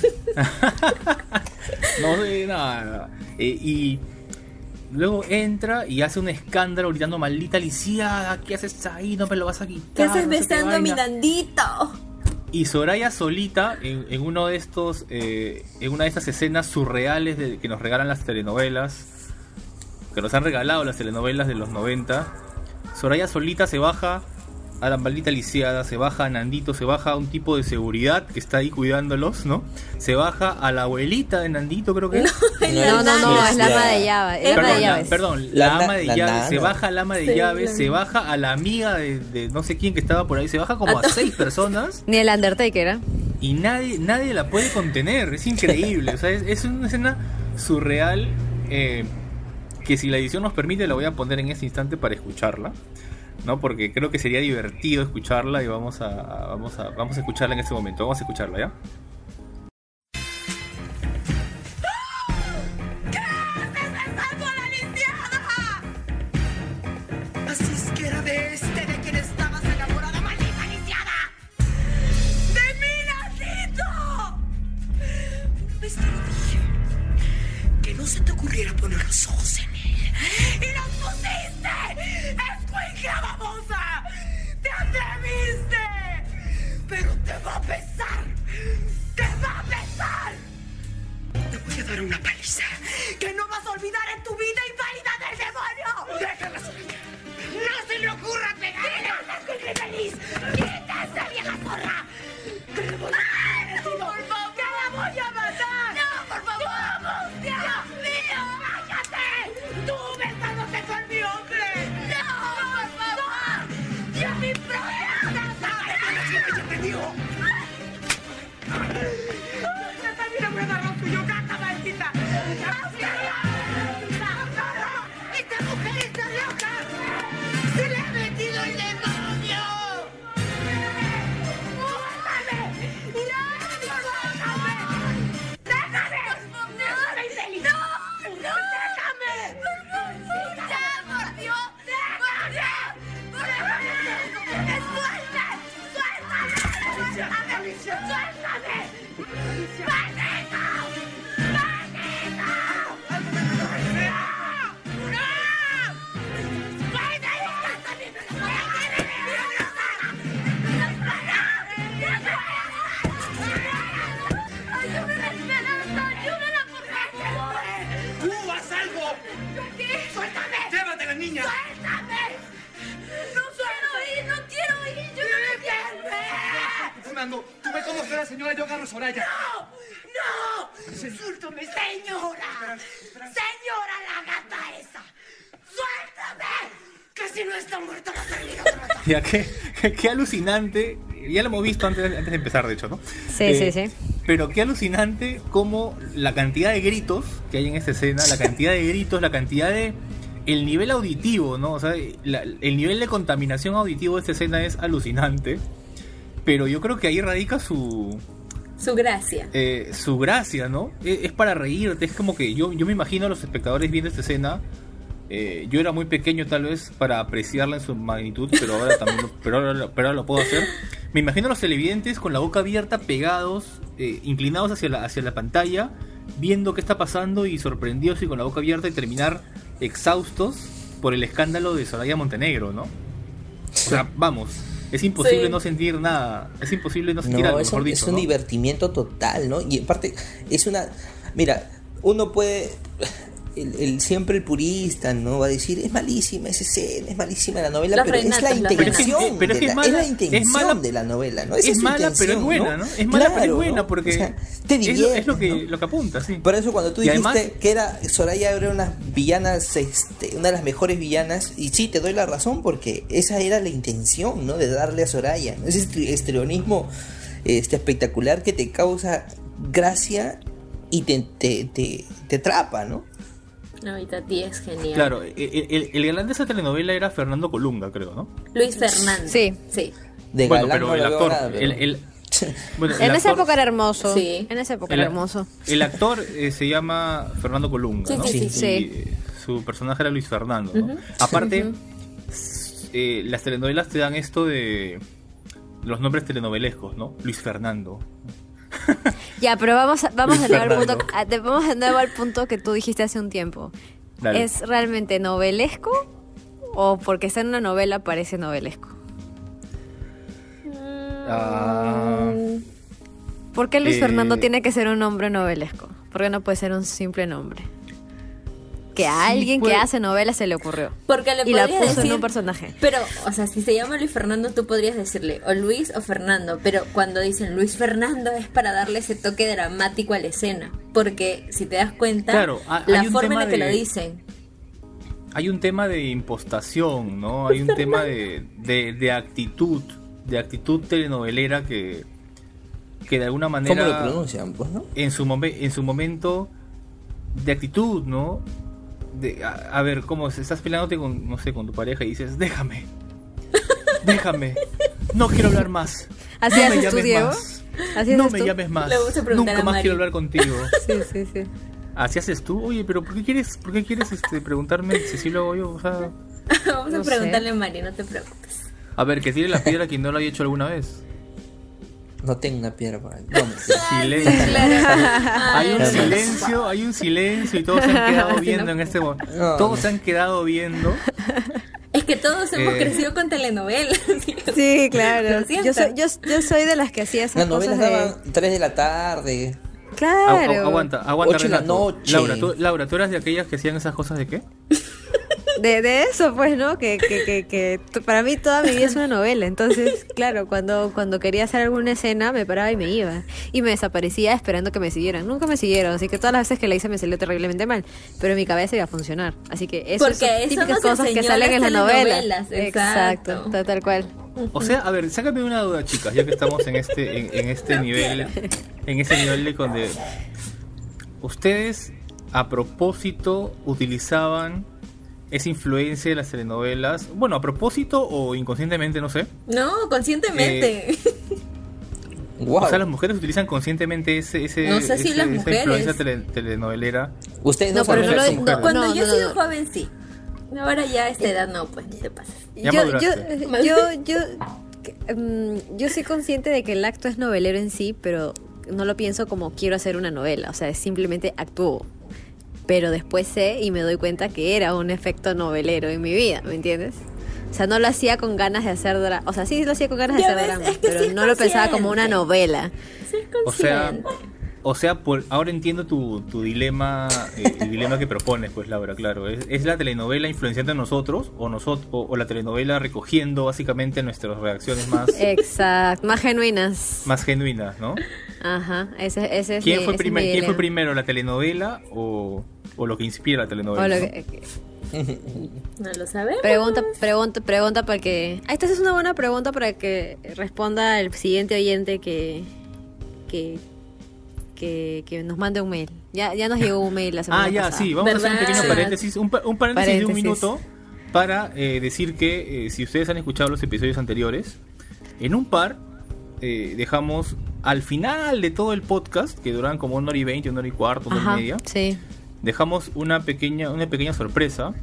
nada. Y luego entra y hace un escándalo gritando maldita lisiada, ¿qué haces ahí? No me lo vas a quitar. ¿Qué haces besando a mi Nandito? Y Soraya solita, en una de estas escenas surreales que nos regalan las telenovelas, que nos han regalado las telenovelas de los 90, Soraya solita se baja a la maldita lisiada, se baja a Nandito, se baja a un tipo de seguridad que está ahí cuidándolos, ¿no? Se baja a la abuelita de Nandito, creo que es. No, es la ama de llaves. Perdón, la ama de llaves. Se nana. baja al ama de llaves, se baja a la amiga de no sé quién que estaba por ahí, se baja como a 6 personas. Ni el Undertaker, ¿eh? Y nadie la puede contener, es increíble. O sea, es una escena surreal, que si la edición nos permite la voy a poner en este instante para escucharla, ¿no? Porque creo que sería divertido escucharla, y vamos a escucharla en este momento. Vamos a escucharla, ¿ya? ¿Qué haces besando a la lisiada? Así es que era de te ocurriera poner los ojos en él. ¡Y los pusiste! ¡Escuincla babosa! ¡Te atreviste! ¡Pero te va a pesar! ¡Te va a pesar! Te voy a dar una paliza que no vas a olvidar en tu vida inválida del demonio. ¡Déjala, Soraya! ¡No se le ocurra pegarle! ¡Quítase, infeliz! ¡Quítase, vieja zorra! ¡Te la voy a... ¡Por favor! ¡Te la voy a matar! ¡No, por favor! ¡Dios mío! ¡Cállate! ¡Tú besándote con mi hombre! ¡No, por favor! ¡Y a mi propia casa! ¡Ya te perdió! ¡Ya también le voy a dar lo tuyo! ¡Gata maldita! ¡Esta mujer está loca! ¡Se le ha metido el demonio! ¡Suéltame! ¡No! ¡Déjame! ¡Déjame, infeliz! ¡No! ¡No! ¡Déjame! ¡Ya, por Dios! ¡Déjame! ¡Déjame! ¡Suéltame! ¡Alicia! ¡Suéltame! ¡Maldito! Niña. ¡Suéltame! ¡No quiero ir! ¡No quiero ir! ¡Yo no quiero! Fernando, tú ve cómo está la señora, yo agarro a Soraya. ¡No! ¡No! ¡Insúltame, señora! ¡Señora la gata esa! ¡Suéltame! ¡Que si no está muerta la termino de matar! Ya, qué alucinante. Ya lo hemos visto antes de empezar, de hecho, ¿no? Sí. Pero qué alucinante como la cantidad de gritos que hay en esta escena, la cantidad de gritos, la cantidad de... El nivel auditivo, ¿no? O sea, el nivel de contaminación auditivo de esta escena es alucinante. Pero yo creo que ahí radica su gracia. Su gracia, ¿no? Es para reírte. Es como que yo me imagino a los espectadores viendo esta escena. Yo era muy pequeño tal vez para apreciarla en su magnitud, pero ahora también pero ahora lo puedo hacer. Me imagino a los televidentes con la boca abierta, pegados, inclinados hacia la pantalla, viendo qué está pasando y sorprendidos y con la boca abierta y terminar exhaustos por el escándalo de Soraya Montenegro, ¿no? O sea, vamos, es imposible no sentir nada, es imposible no sentir algo, mejor dicho, es un divertimiento total, ¿no? Y aparte, es una... Mira, uno puede... siempre el purista, ¿no? Va a decir, es malísima esa escena, es malísima la novela, Los pero Renatos, es la intención, pero es la intención de la novela, ¿no? Es mala, pero es buena, ¿no? Es mala, pero es buena, porque o sea, te divierte, es lo que apunta, sí. Por eso cuando tú Y dijiste además, que Soraya era una villanas, una de las mejores villanas, y sí, te doy la razón, porque esa era la intención, ¿no? De darle a Soraya, ¿no? Ese histrionismo espectacular que te causa gracia y te atrapa, ¿no? Ahorita 10 es genial. Claro, el galán de esa telenovela era Fernando Colunga, creo, ¿no? Luis Fernández. Sí. De bueno, galán pero no el lo veo actor, nada, pero... bueno, En el esa actor- época era hermoso. Sí. En esa época era hermoso. El actor se llama Fernando Colunga, Sí, ¿no? sí, sí. Y, su personaje era Luis Fernando, ¿no? Aparte, las telenovelas te dan esto de los nombres telenovelescos, ¿no? Luis Fernando. Ya, pero vamos Luis de nuevo al punto, Fernando. vamos de nuevo al punto que tú dijiste hace un tiempo. Dale. ¿Es realmente novelesco o porque está en una novela parece novelesco? Ah, ¿Por qué Luis Eh, Fernando tiene que ser un nombre novelesco? ¿Por qué no puede ser un simple nombre? Que a alguien puede- que hace novelas se le ocurrió. Porque le Y la podrías puso decir en un personaje. Pero, o sea, si se llama Luis Fernando, tú podrías decirle o Luis o Fernando. Pero cuando dicen Luis Fernando es para darle ese toque dramático a la escena. Porque si te das cuenta, Claro, hay la un forma en tema la que de- lo dicen. hay un tema de impostación, ¿no? Hay un tema de actitud telenovelera que de alguna manera... ¿Cómo lo pronuncian? Pues, ¿no? en su momento de actitud, ¿no? A ver, ¿cómo estás peleándote con, no sé, con tu pareja y dices, déjame, no quiero hablar más, ¿Así no me haces tú, llames Diego? más, ¿Así no haces me tú? llames más, Le vamos a preguntar nunca a más Mari. quiero hablar contigo. Sí. ¿Así haces tú? Oye, pero ¿por qué quieres preguntarme si sí lo hago yo? O sea, Vamos No a sé. preguntarle a Mari, no te preocupes. a ver, que tire la piedra quien no lo haya hecho alguna vez. No tengo una piedra por ahí. No, Silencio. Hay un silencio y todos se han quedado viendo en este momento. No. Todos se han quedado viendo. Es que todos hemos crecido con telenovelas. Sí, claro. Lo siento. Yo soy de las que hacía esas las cosas novelas de... daban 3 de la tarde. Claro. Aguanta, 8 de la Renato. noche. Laura, ¿tú eras de aquellas que hacían esas cosas de qué? De eso, pues, ¿no? Que para mí toda mi vida es una novela. Entonces, claro, cuando quería hacer alguna escena, me paraba y me iba. Y me desaparecía esperando que me siguieran. Nunca me siguieron, así que todas las veces que la hice me salió terriblemente mal. Pero en mi cabeza iba a funcionar. Así que eso Porque son eso típicas nos cosas que enseñó salen en las las novelas. telenovelas, exacto. Tal cual. O sea, a ver, sácame una duda, chicas, ya que estamos en este nivel, en ese nivel de donde ustedes a propósito utilizaban esa influencia de las telenovelas, bueno, a propósito o inconscientemente, no sé. No, conscientemente. Wow. O sea, las mujeres utilizan conscientemente No sé si las esa mujeres. influencia telenovelera. Ustedes No, no, pero saben no que lo- son mujeres. Cuando no, yo he no, sido no. joven, sí. Ahora ya a esta edad no, pues, ¿qué te pasa? Ya Yo soy consciente de que el acto es novelero en sí, pero no lo pienso como quiero hacer una novela. O sea, simplemente actúo. Pero después sé y me doy cuenta que era un efecto novelero en mi vida, ¿me entiendes? O sea, no lo hacía con ganas de hacer drama. O sea, sí lo hacía con ganas de Ya hacer ves, drama, es que pero sí es no lo pensaba como una consciente. novela. Sí, O sea, consciente. ahora entiendo tu dilema, el dilema que propones, pues, Laura, claro. ¿Es la telenovela influenciando en nosotros o la telenovela recogiendo básicamente nuestras reacciones Exacto, más genuinas. más genuinas, ¿no? Ajá, ese es ¿Quién mi- fue ese es mi ¿Quién fue dilema. primero, la telenovela o lo que inspira la telenovela? O lo ¿no? que- No lo sabemos. Pregunta para que... Esta es una buena pregunta para que responda el siguiente oyente que nos mande un mail. Ya nos llegó un mail la semana pasada. Sí, vamos a hacer un ¿Verdad? pequeño paréntesis, un paréntesis de un Paréntesis. minuto para decir que si ustedes han escuchado los episodios anteriores, en un par dejamos al final de todo el podcast, que duran como 1 hora y 20, 1 hora y cuarto, 1 hora Ajá, y media, sí. dejamos una pequeña sorpresa.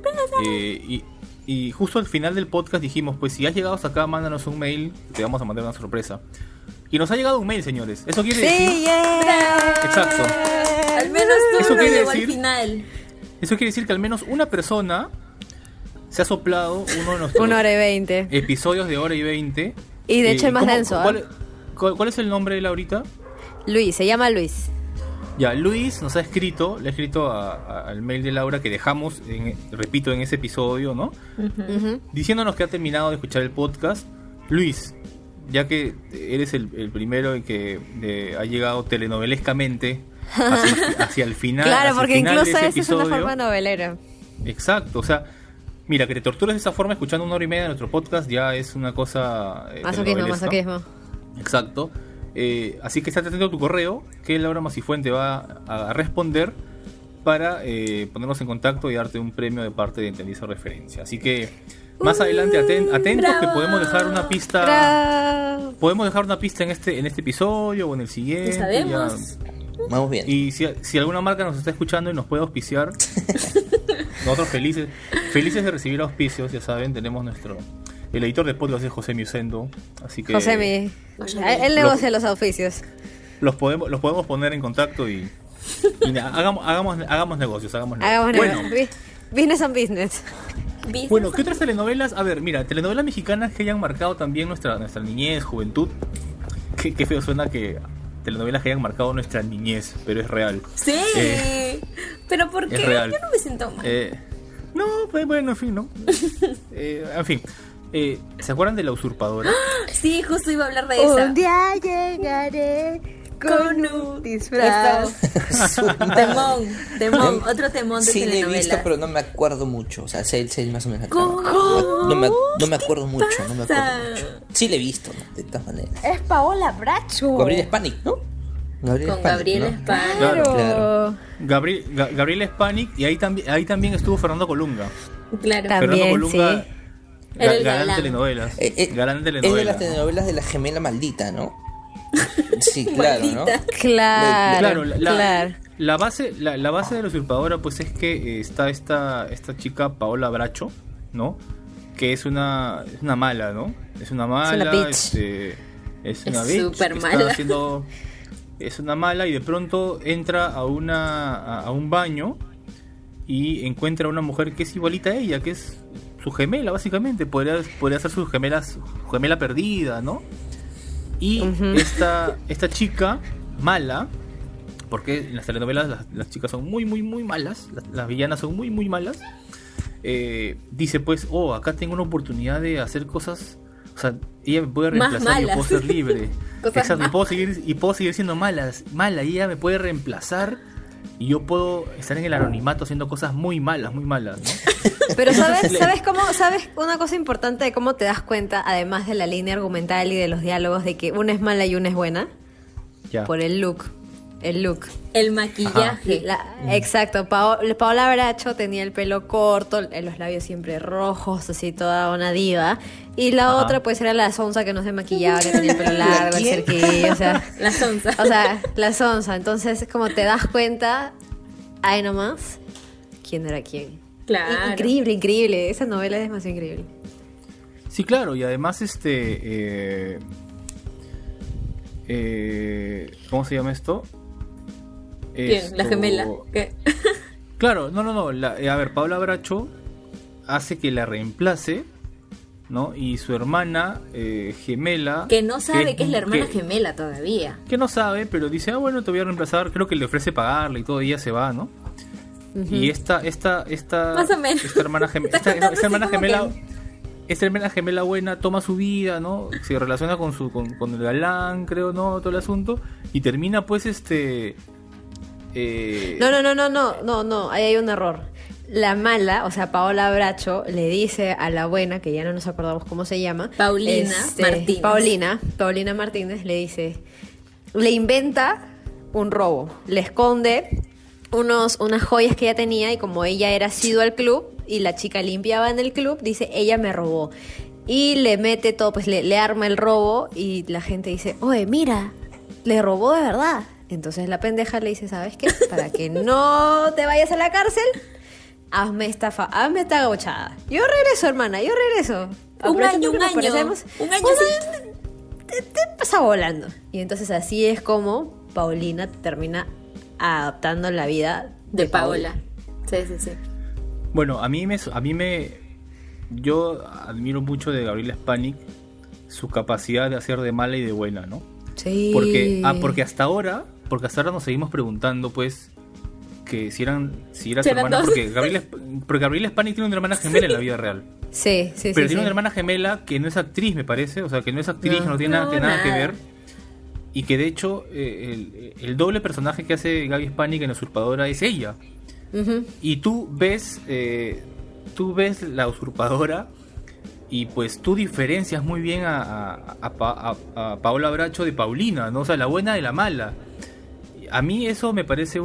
Y justo al final del podcast dijimos, pues si has llegado hasta acá, mándanos un mail, te vamos a mandar una sorpresa. Y nos ha llegado un mail, señores. Eso quiere decir... Sí, yeah. Exacto. Al menos tú Eso no quiere llegó al decir- final. Eso quiere decir que al menos una persona se ha soplado uno de nuestros 1 hora y 20. episodios de 1 hora y 20. Y de hecho el más denso, ¿ah? ¿Cuál es el nombre de Laurita? Luis, se llama Luis. Ya, Luis nos ha escrito, le ha escrito al mail de Laura que dejamos, repito, en ese episodio, ¿no? Ujú. Diciéndonos que ha terminado de escuchar el podcast. Luis, ya que eres el primero en que ha llegado telenovelescamente hacia el final. Claro, hacia el porque final de incluso ese esa es una episodio. forma novelera. Exacto, o sea, mira, que te tortures de esa forma escuchando 1 hora y media de nuestro podcast ya es una cosa Masoquismo. Exacto. Así que estate atento a tu correo, que Laura Masifuente va a responder para ponernos en contacto y darte un premio de parte de Entendí esa referencia. Así que más adelante atentos, bravo. que podemos dejar una pista. Bravo. Podemos dejar una pista en este episodio o en el siguiente. No sabemos. Vamos bien. Y si alguna marca nos está escuchando y nos puede auspiciar, nosotros felices de recibir auspicios, ya saben, tenemos el editor de podcast es José Miusendo, así que José, él negocia los oficios. los podemos poner en contacto y hagamos negocios. Hagamos Bueno, business and business. bueno, ¿qué otras telenovelas? A ver, mira, telenovelas mexicanas que hayan marcado también nuestra niñez, juventud. Qué feo suena que telenovelas que hayan marcado nuestra niñez, pero es real. Sí. ¿Pero por qué? Es real. Yo no me siento mal. No, pues bueno, en fin, ¿no? En fin. ¿Se acuerdan de La Usurpadora? Sí, justo iba a hablar de esa. Un día llegaré con un disfraz. Temón, otro temón de Sí, le he telenovela. visto, pero no me acuerdo mucho. O sea, sé más o menos la ¿Cómo? trama. No me acuerdo mucho, no me pasa? acuerdo mucho. Sí, le he visto, ¿no? De todas maneras. Es Paola Bracho. Gabriel Spanik, ¿no? Con Gabriel ¿no? Spanik. Claro. Gabriel Spanik, y ahí también estuvo Fernando Colunga. Claro. También, Fernando Colunga, sí. Era el galán galán. de telenovelas. Galán de Es de telenovelas. las telenovelas de la gemela maldita, ¿no? Sí, claro, ¿no? Maldita. Claro, Claro, claro. la base de La Usurpadora, pues es que está esta chica Paola Bracho, ¿no? Que es una mala, ¿no? Es una mala, bitch. Es una Es bitch súper que mala. está haciendo... Es una mala y de pronto entra a un baño y encuentra a una mujer que es igualita a ella, que es su gemela, básicamente. Podría ser su gemela perdida, ¿no? Y esta chica mala, porque en las telenovelas las chicas son muy, muy, muy malas, las villanas son muy, muy malas, dice pues, acá tengo una oportunidad de hacer cosas, o sea, ella me puede Más reemplazar y yo malas. puedo ser libre. Cosas Exacto, más. y puedo seguir siendo mala, y ella me puede reemplazar y yo puedo estar en el anonimato haciendo cosas muy malas, ¿no? Pero ¿sabes una cosa importante de cómo te das cuenta, además de la línea argumental y de los diálogos, de que una es mala y una es buena? Ya. Por el look. El maquillaje. Exacto, Paola Bracho tenía el pelo corto, los labios siempre rojos, así toda una diva. Y la Ajá. otra pues era la sonza que no se maquillaba, que tenía el pelo largo, el ¿Quién? cerquillo, o sea, La sonza. la sonza. Entonces como te das cuenta, ahí nomás, quién era quién. Claro. Increíble, esa novela es demasiado increíble. Sí, claro, y además ¿cómo se llama esto? ¿Quién? La gemela. ¿Qué? Claro, no. A ver, Paola Bracho hace que la reemplace, ¿no? Y su hermana gemela... Que no sabe que es la hermana gemela todavía. Que no sabe, pero dice, bueno, te voy a reemplazar. Creo que le ofrece pagarle y todo, y ella se va, ¿no? Y esta Más o menos. esta hermana gemela... Estás contando así como Esta hermana gemela buena toma su vida, ¿no? Se relaciona con el galán, creo, ¿no? Todo el asunto. Y termina, pues, No, ahí hay un error. La mala, o sea, Paola Bracho, le dice a la buena, que ya no nos acordamos cómo se llama, Paulina Martínez. Paulina Martínez le inventa un robo, le esconde unas joyas que ella tenía, y como ella era asidua al club y la chica limpiaba en el club, dice, ella me robó. Y le mete todo, pues le arma el robo, y la gente dice, oye, mira, le robó de verdad. Entonces la pendeja le dice, ¿sabes qué? Para que no te vayas a la cárcel, hazme esta gauchada. Yo regreso, hermana, yo regreso. Un año. Te pasa volando. Y entonces así es como Paulina termina adaptando la vida De Paola. Sí. Bueno, yo admiro mucho de Gabriela Spanik su capacidad de hacer de mala y de buena, ¿no? Sí. Porque hasta ahora nos seguimos preguntando, pues, que si era su hermana, dos. porque Gabriela Spanik tiene una hermana gemela en la vida real. Sí. Pero tiene una hermana gemela que no es actriz, me parece, o sea, que no es actriz, no tiene nada que ver. Y que de hecho el doble personaje que hace Gaby Spanik en La Usurpadora es ella. Ujú. Y tú ves La Usurpadora y pues tú diferencias muy bien a Paola Bracho de Paulina, ¿no? O sea, la buena de la mala. A mí eso me parece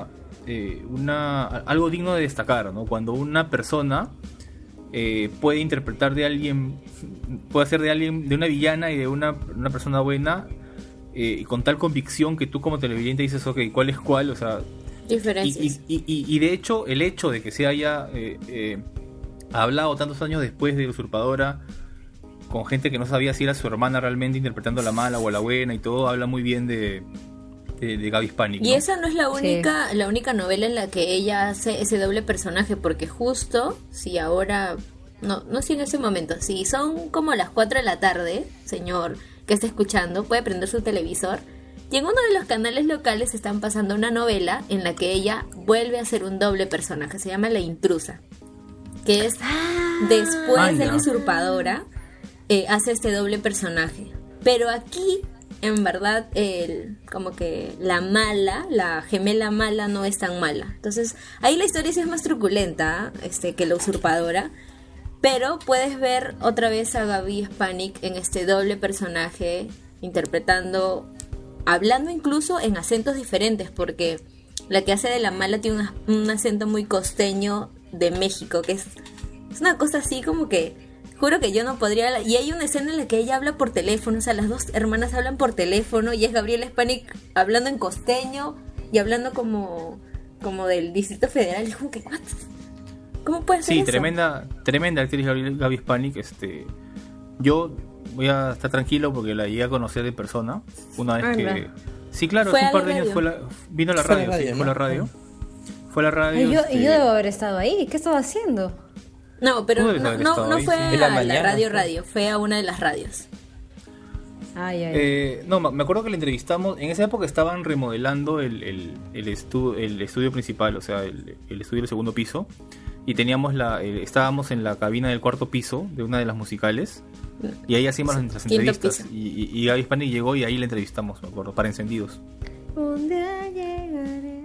algo digno de destacar, ¿no? Cuando una persona puede interpretar de alguien, puede hacer de alguien, de una villana y de una persona buena, con tal convicción que tú como televidente dices, ok, ¿cuál es cuál? O sea, Diferencias. y de hecho, el hecho de que se haya hablado tantos años después de La Usurpadora con gente que no sabía si era su hermana realmente interpretando a la mala o a la buena y todo, habla muy bien de Gaby Spanik, ¿no? Y esa no es la única novela en la que ella hace ese doble personaje, porque justo, si ahora, no si en ese momento, si son como las 4 de la tarde, señor que está escuchando, puede prender su televisor, y en uno de los canales locales están pasando una novela en la que ella vuelve a hacer un doble personaje, se llama La Intrusa, que es después de La Usurpadora, hace este doble personaje. Pero aquí, en verdad, como que la mala, la gemela mala no es tan mala. Entonces, ahí la historia sí es más truculenta, que La Usurpadora. Pero puedes ver otra vez a Gaby Spanik en este doble personaje, interpretando, hablando incluso en acentos diferentes, porque la que hace de la mala tiene un acento muy costeño de México, que es una cosa así como que, juro que yo no podría. Y hay una escena en la que ella habla por teléfono, o sea, las dos hermanas hablan por teléfono, y es Gabriela Spanik hablando en costeño y hablando como del Distrito Federal. Y como que, ¿what? ¿Cómo puede ser Sí, eso? tremenda actriz Gaby Spanik. Yo voy a estar tranquilo porque la llegué a conocer de persona. Una vez que... Sí, claro, ¿Fue hace un a par la de años radio? vino a la Fue a la radio, radio, sí, ¿no? fue a la radio. Fue a la radio. Y yo debo haber estado ahí. ¿Qué estaba haciendo? No, pero Tú debes haber estado no ahí, fue sí. a En la la mañana, radio, fue a una de las radios. No, me acuerdo que la entrevistamos. En esa época estaban remodelando el estudio principal, o sea, el estudio del segundo piso. Y teníamos estábamos en la cabina del cuarto piso de una de las musicales. Y ahí hacíamos las Quinto entrevistas. piso. Y Gaby Hispanic llegó y ahí la entrevistamos, me acuerdo, para Encendidos. Un día llegaré.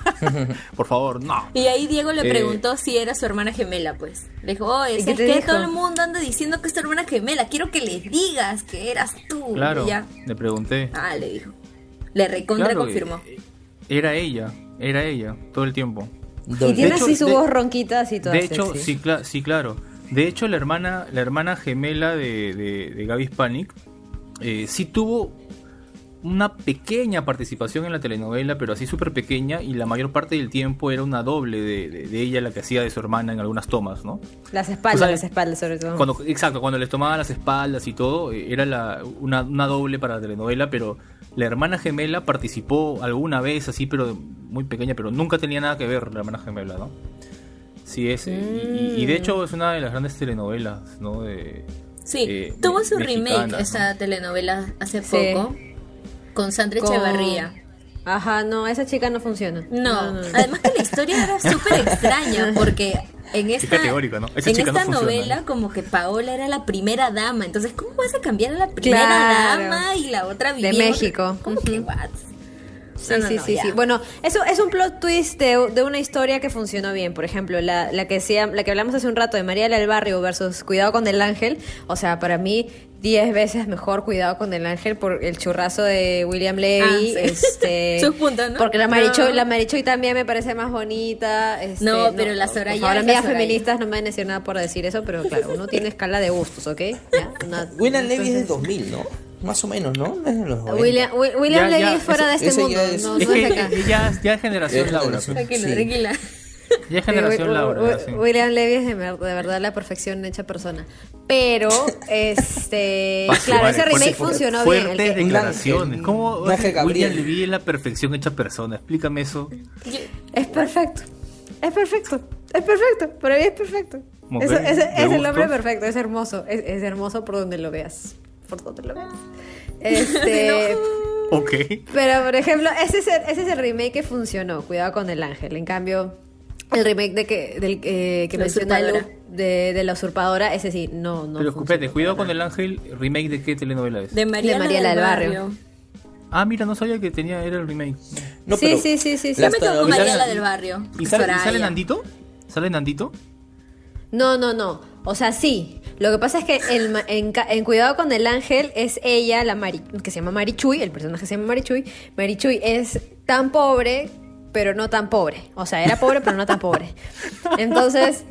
Por favor, no. Y ahí Diego le preguntó si era su hermana gemela, pues. Le dijo, oye, ¿Y ¿sabes qué te qué? dijo? Todo el mundo anda diciendo que es tu hermana gemela. Quiero que le digas que eras tú. Claro, Y ya. le pregunté. Le dijo. Le recontra Claro, confirmó. Era ella, todo el tiempo. Y Doble. tiene hecho, así su de- voz ronquita, así toda De hecho, sexy. sí, claro. De hecho, la hermana gemela de Gaby Hispanic sí tuvo una pequeña participación en la telenovela, pero así súper pequeña, y la mayor parte del tiempo era una doble de ella la que hacía de su hermana en algunas tomas, ¿no? Las Tú espaldas sabes, sobre todo. Cuando les tomaba las espaldas y todo, era una doble para la telenovela, pero la hermana gemela participó alguna vez así, pero muy pequeña, pero nunca tenía nada que ver la hermana gemela, ¿no? Sí, y de hecho es una de las grandes telenovelas, ¿no? Sí, tuvo su remake mexicanas, esta telenovela hace Sí. poco con Sandra Con- Echeverría. Ajá, no, esa chica no funciona. No, además que la historia era súper extraña porque en esta, categórico, ¿no? Esa en chica no esta funciona, novela ¿no? como que Paola era la primera dama, entonces ¿cómo vas a cambiar a la primera Claro. dama y la otra vivía De en otra- México. ¿Cómo que Ujú. what? Sí, No, sí, no, sí, ya. sí. Bueno, eso es un plot twist de una historia que funcionó bien. Por ejemplo, la que hablamos hace un rato de María del Barrio versus Cuidado con el Ángel. O sea, para mí 10 veces mejor Cuidado con el Ángel por el churrazo de William Levy. Sí. Sus puntos, ¿no? Porque la No. Marichoy también me parece más bonita. No, pero la Soraya Ahora es la amigas Soraya. feministas no me van a decir nada por decir eso, pero claro, uno tiene escala de gustos, ¿ok? ¿Ya? William Levy es del Entonces- 2000, ¿no? Más o menos, ¿no? No es de los 90. William Ya, Levy es fuera de este ese mundo, ya es- no Es es de que acá. ya es generación Es Laura. generación. pues. Tranquila, Sí. tranquila. Ya es generación Laura. ya, sí. William Levy es de verdad la perfección hecha persona. Pero, claro, ese remake funcionó bien. Fuertes el que- declaraciones. Un ¿Cómo ángel Gabriel. William Levy es la perfección hecha persona? Explícame eso. Es perfecto. Es perfecto. Es perfecto. Para mí es perfecto. Ok, Es de el hombre gustos. perfecto. Es hermoso. Es hermoso por donde lo veas. Por donde lo veas. Ok. Pero, por ejemplo, ese es el remake que funcionó. Cuidado con el ángel. En cambio, el remake que La menciona usurpadora. Lu, de la usurpadora, ese sí, no. Pero escúchate, funcionó. Cuidado con el Ángel, remake de qué telenovela es. De María, María la del Barrio. Ah, mira, no sabía que era el remake. No, Sí, pero sí, sí, sí, sí. Yo las me quedo con telenovelas- María la del Barrio. ¿Y sale Soraya. Nandito? ¿Sale Nandito? No. O sea, sí. Lo que pasa es que en Cuidado con el Ángel es ella, que se llama Marichuy, el personaje se llama Marichuy. Marichuy es tan pobre, pero no tan pobre. O sea, era pobre, pero no tan pobre. Entonces,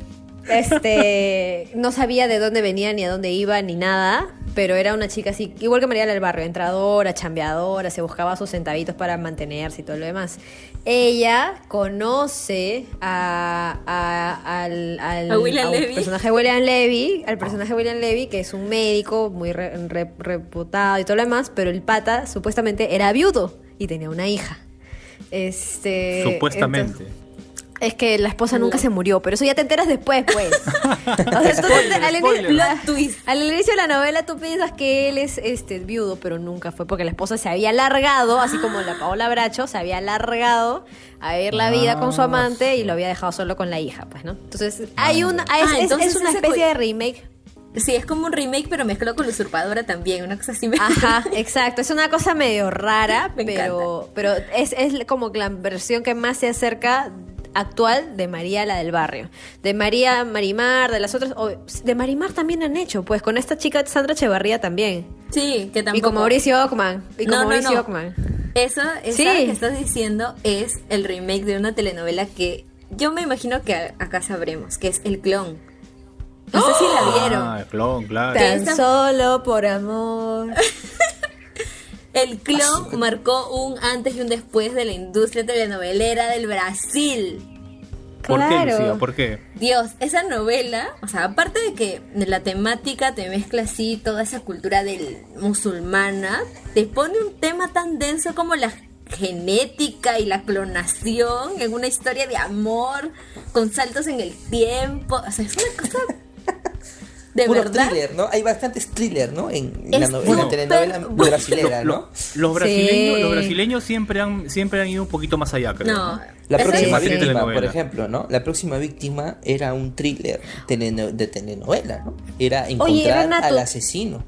no sabía de dónde venía, ni a dónde iba, ni nada. Pero era una chica así, igual que María del Barrio, entradora, chambeadora, se buscaba sus centavitos para mantenerse y todo lo demás. Ella conoce al William Levy. personaje de William Levy, al personaje de William Levy, que es un médico muy reputado y todo lo demás, pero el pata supuestamente era viudo y tenía una hija. Supuestamente. entonces- es que la esposa nunca se murió, pero eso ya te enteras después, pues. O sea, tú al inicio de la novela tú piensas que él es viudo, pero nunca fue, porque la esposa se había largado, así como la Paola Bracho se había largado a vivir la vida con su amante y lo había dejado solo con la hija, pues, ¿no? Entonces, entonces es una ese especie de remake. Sí, es como un remake, pero mezclado con la usurpadora también, una cosa así. Ajá, exacto. Es una cosa medio rara, Me pero es como la versión que más se acerca actual de María la del Barrio. De María Marimar, de las otras... de Marimar también han hecho, pues con esta chica Sandra Echeverría también. Sí, que tampoco. Y con Mauricio Ockman. No. Ockman. Esa Sí. que estás diciendo es el remake de una telenovela que yo me imagino que acá sabremos, que es El Clon. No sé si la vieron. Ah, el clon, claro. ¿Qué? Tan esta- solo por amor. El Clon marcó un antes y un después de la industria telenovelera del Brasil. ¿Por qué, Claro. Lucía? ¿Por qué? Dios, esa novela, o sea, aparte de que la temática te mezcla así toda esa cultura del musulmana, te pone un tema tan denso como la genética y la clonación en una historia de amor con saltos en el tiempo. O sea, es una cosa de Puro verdad. thriller, ¿no? Hay bastantes thriller, ¿no? En Es la, en la súper telenovela bueno. brasilera, ¿no? Los brasileños, Sí. los brasileños siempre han ido un poquito más allá, creo. No, La esa próxima sí. víctima, Telenovela. por ejemplo, ¿no? La próxima víctima era un thriller de telenovela, ¿no? Era encontrar Renato. al asesino.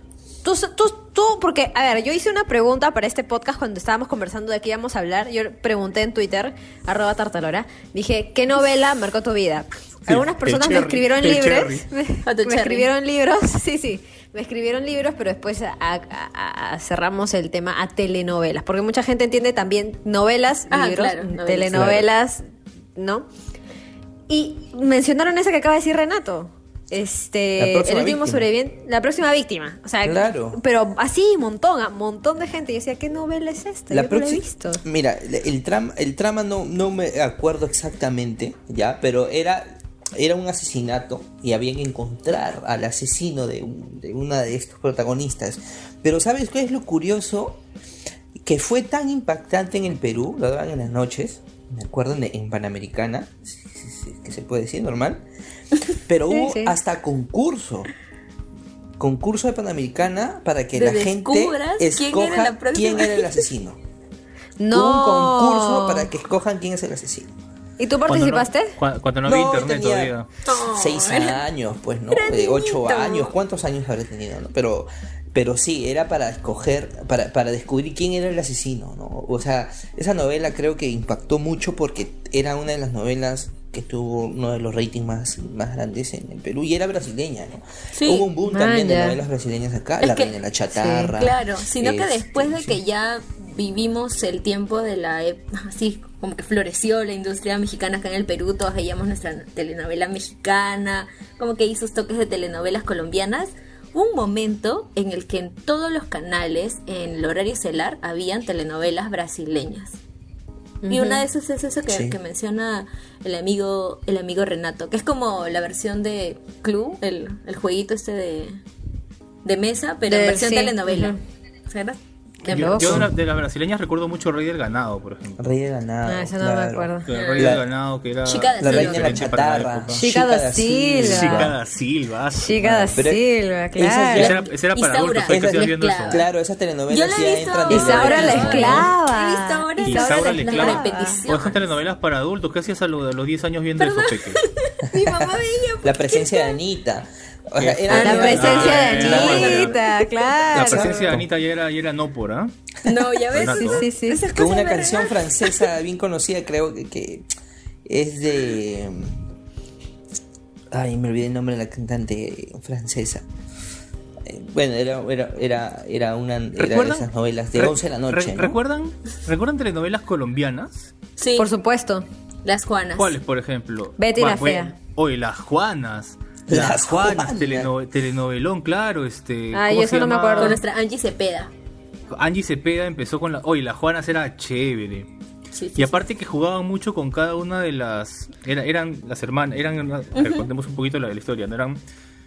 Tú, porque, a ver, yo hice una pregunta para este podcast cuando estábamos conversando de qué íbamos a hablar. Yo pregunté en Twitter, @tartalora, dije, ¿qué novela marcó tu vida? Algunas personas me Cherry, escribieron el libros. Cherry. Me Cherry. escribieron libros, sí. Me escribieron libros, pero después cerramos el tema a telenovelas. Porque mucha gente entiende también novelas, libros, claro, novelas. telenovelas, ¿no? Y mencionaron esa que acaba de decir Renato. La El próxima último víctima. sobreviviente, la próxima víctima. O sea, Claro. pero así, montón de gente. Y decía, ¿qué novela es esta? Yo no la he visto. Mira, el trama no me acuerdo exactamente, ya, pero era un asesinato y había que encontrar al asesino de una de estos protagonistas. Pero ¿sabes qué es lo curioso? Que fue tan impactante en el Perú, lo daban en las noches, me acuerdo, en Panamericana, que se puede decir, normal. Pero Sí, hubo sí. hasta concurso de Panamericana para que Te la gente descubras quién era escoja la próxima. quién era el asesino. No. Hubo un concurso para que escojan quién es el asesino. ¿Y tú Cuando no- participaste? Cuando no había No, internet tenía- todavía. 6 años, pues, ¿no? Era 8 niñito. años, ¿cuántos años habré tenido, no? Pero sí, era para escoger, para descubrir quién era el asesino, ¿no? O sea, esa novela creo que impactó mucho porque era una de las novelas que tuvo uno de los ratings más grandes en el Perú y era brasileña, ¿no? Sí. Hubo un boom también de ya. novelas brasileñas acá, Es La que- Reina de la Chatarra. Claro, sino que después de sí. que ya vivimos el tiempo de así como que floreció la industria mexicana acá en el Perú, todos veíamos nuestra telenovela mexicana, como que hizo toques de telenovelas colombianas. Hubo un momento en el que en todos los canales, en el horario estelar, habían telenovelas brasileñas. Y una de esas es eso Sí. que menciona el amigo Renato, que es como la versión de Clue, el jueguito de mesa, pero en versión Sí. telenovela. Ujú. O sea, era- Qué Yo loco. de las brasileñas recuerdo mucho Rey del Ganado, por ejemplo. Rey de Ganado. Ah, eso no me claro. acuerdo. Que el Rey La- del Ganado, que era Chica de La Reina de la excelente para la Chatarra. época. Chica da Silva. Chica da Silva. Chica da Pero Silva, esa claro. Esa era para Isaura, adultos, ahorita esa estoy es viendo eso. mezclada. Claro, esas Yo telenovelas la ya he visto. entran de Isaura la esclava. He visto ahora Isaura la esclava. la repetición. O son telenovelas para adultos. ¿Qué hacías a los 10 años viendo esos peques? Mi mamá veía. La presencia de Anita. O sea, era La Ah, presencia ah, de claro. Anita, La claro. presencia de Anita ya era no por, ¿ah? No, ya ves. Renato. Sí, sí. Esas con cosas una me canción regalan. francesa bien conocida, creo que es de... Ay, me olvidé el nombre de la cantante francesa. Bueno, era una de esas novelas de 11 de la noche, ¿no? ¿Recuerdan telenovelas colombianas? Sí, Por supuesto. las Juanas. ¿Cuáles, por ejemplo? Betty la Bueno, Fea. Oye, las Juanas. Las Juanas. Telenovelón, claro. Ay, ¿cómo eso se no me llama? acuerdo. Con nuestra Angie Cepeda. Angie Cepeda empezó con Oye, las Juanas era chévere. Sí, sí, Y aparte que jugaban mucho con cada una de las... eran las hermanas, a ver, contemos un poquito la historia, ¿no? Eran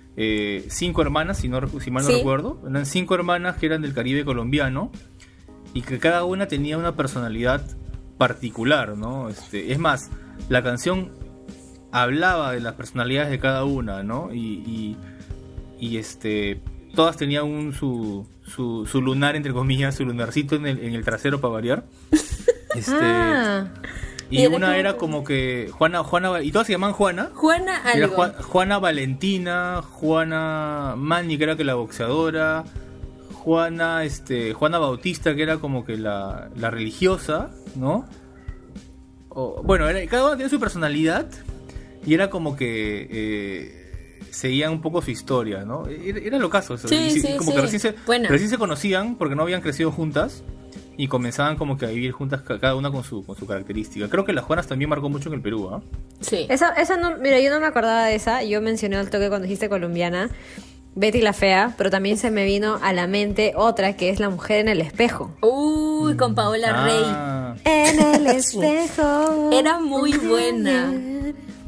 5 hermanas, si mal no Sí. recuerdo. Eran 5 hermanas que eran del Caribe colombiano y que cada una tenía una personalidad particular, ¿no? Es más, la canción hablaba de las personalidades de cada una, ¿no? Y todas tenían su lunar, entre comillas, su lunarcito en el trasero para variar. Ah, Y Y era una como- era como que Juana, y todas se llamaban Juana. Juana Era algo. Juana Valentina, Juana Manny, que era que la boxeadora, Juana Bautista, que era como que la religiosa, ¿no? Bueno, cada una tenía su personalidad y era como que seguían un poco su historia, ¿no? Era lo caso. Sí, Y sí, como sí. que Buena. recién se conocían porque no habían crecido juntas. Y comenzaban como que a vivir juntas cada una con su característica. Creo que las Juanas también marcó mucho en el Perú, ¿ah? Sí. esa no, mira, yo no me acordaba de esa. Yo mencioné al toque cuando dijiste colombiana, Betty la Fea, pero también se me vino a la mente otra que es La Mujer en el Espejo. Uy, con Paola Rey. Ah, En el espejo. Era muy buena.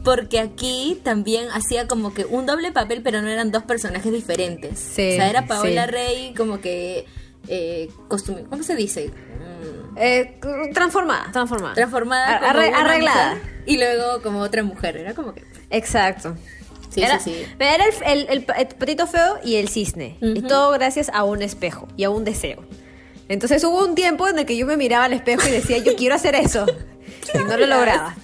porque aquí también hacía como que un doble papel, pero no eran dos personajes diferentes. Sí, o sea, era Paola sí. Rey como que ¿cómo se dice? Transformada. Transformada como una Arreglada. mujer, y luego como otra mujer. Era como que... Exacto. Sí, era, sí, sí. Era el patito feo y el cisne. Y todo gracias a un espejo y a un deseo. Entonces hubo un tiempo en el que yo me miraba al espejo y decía, yo quiero hacer eso. Y no lo lograba.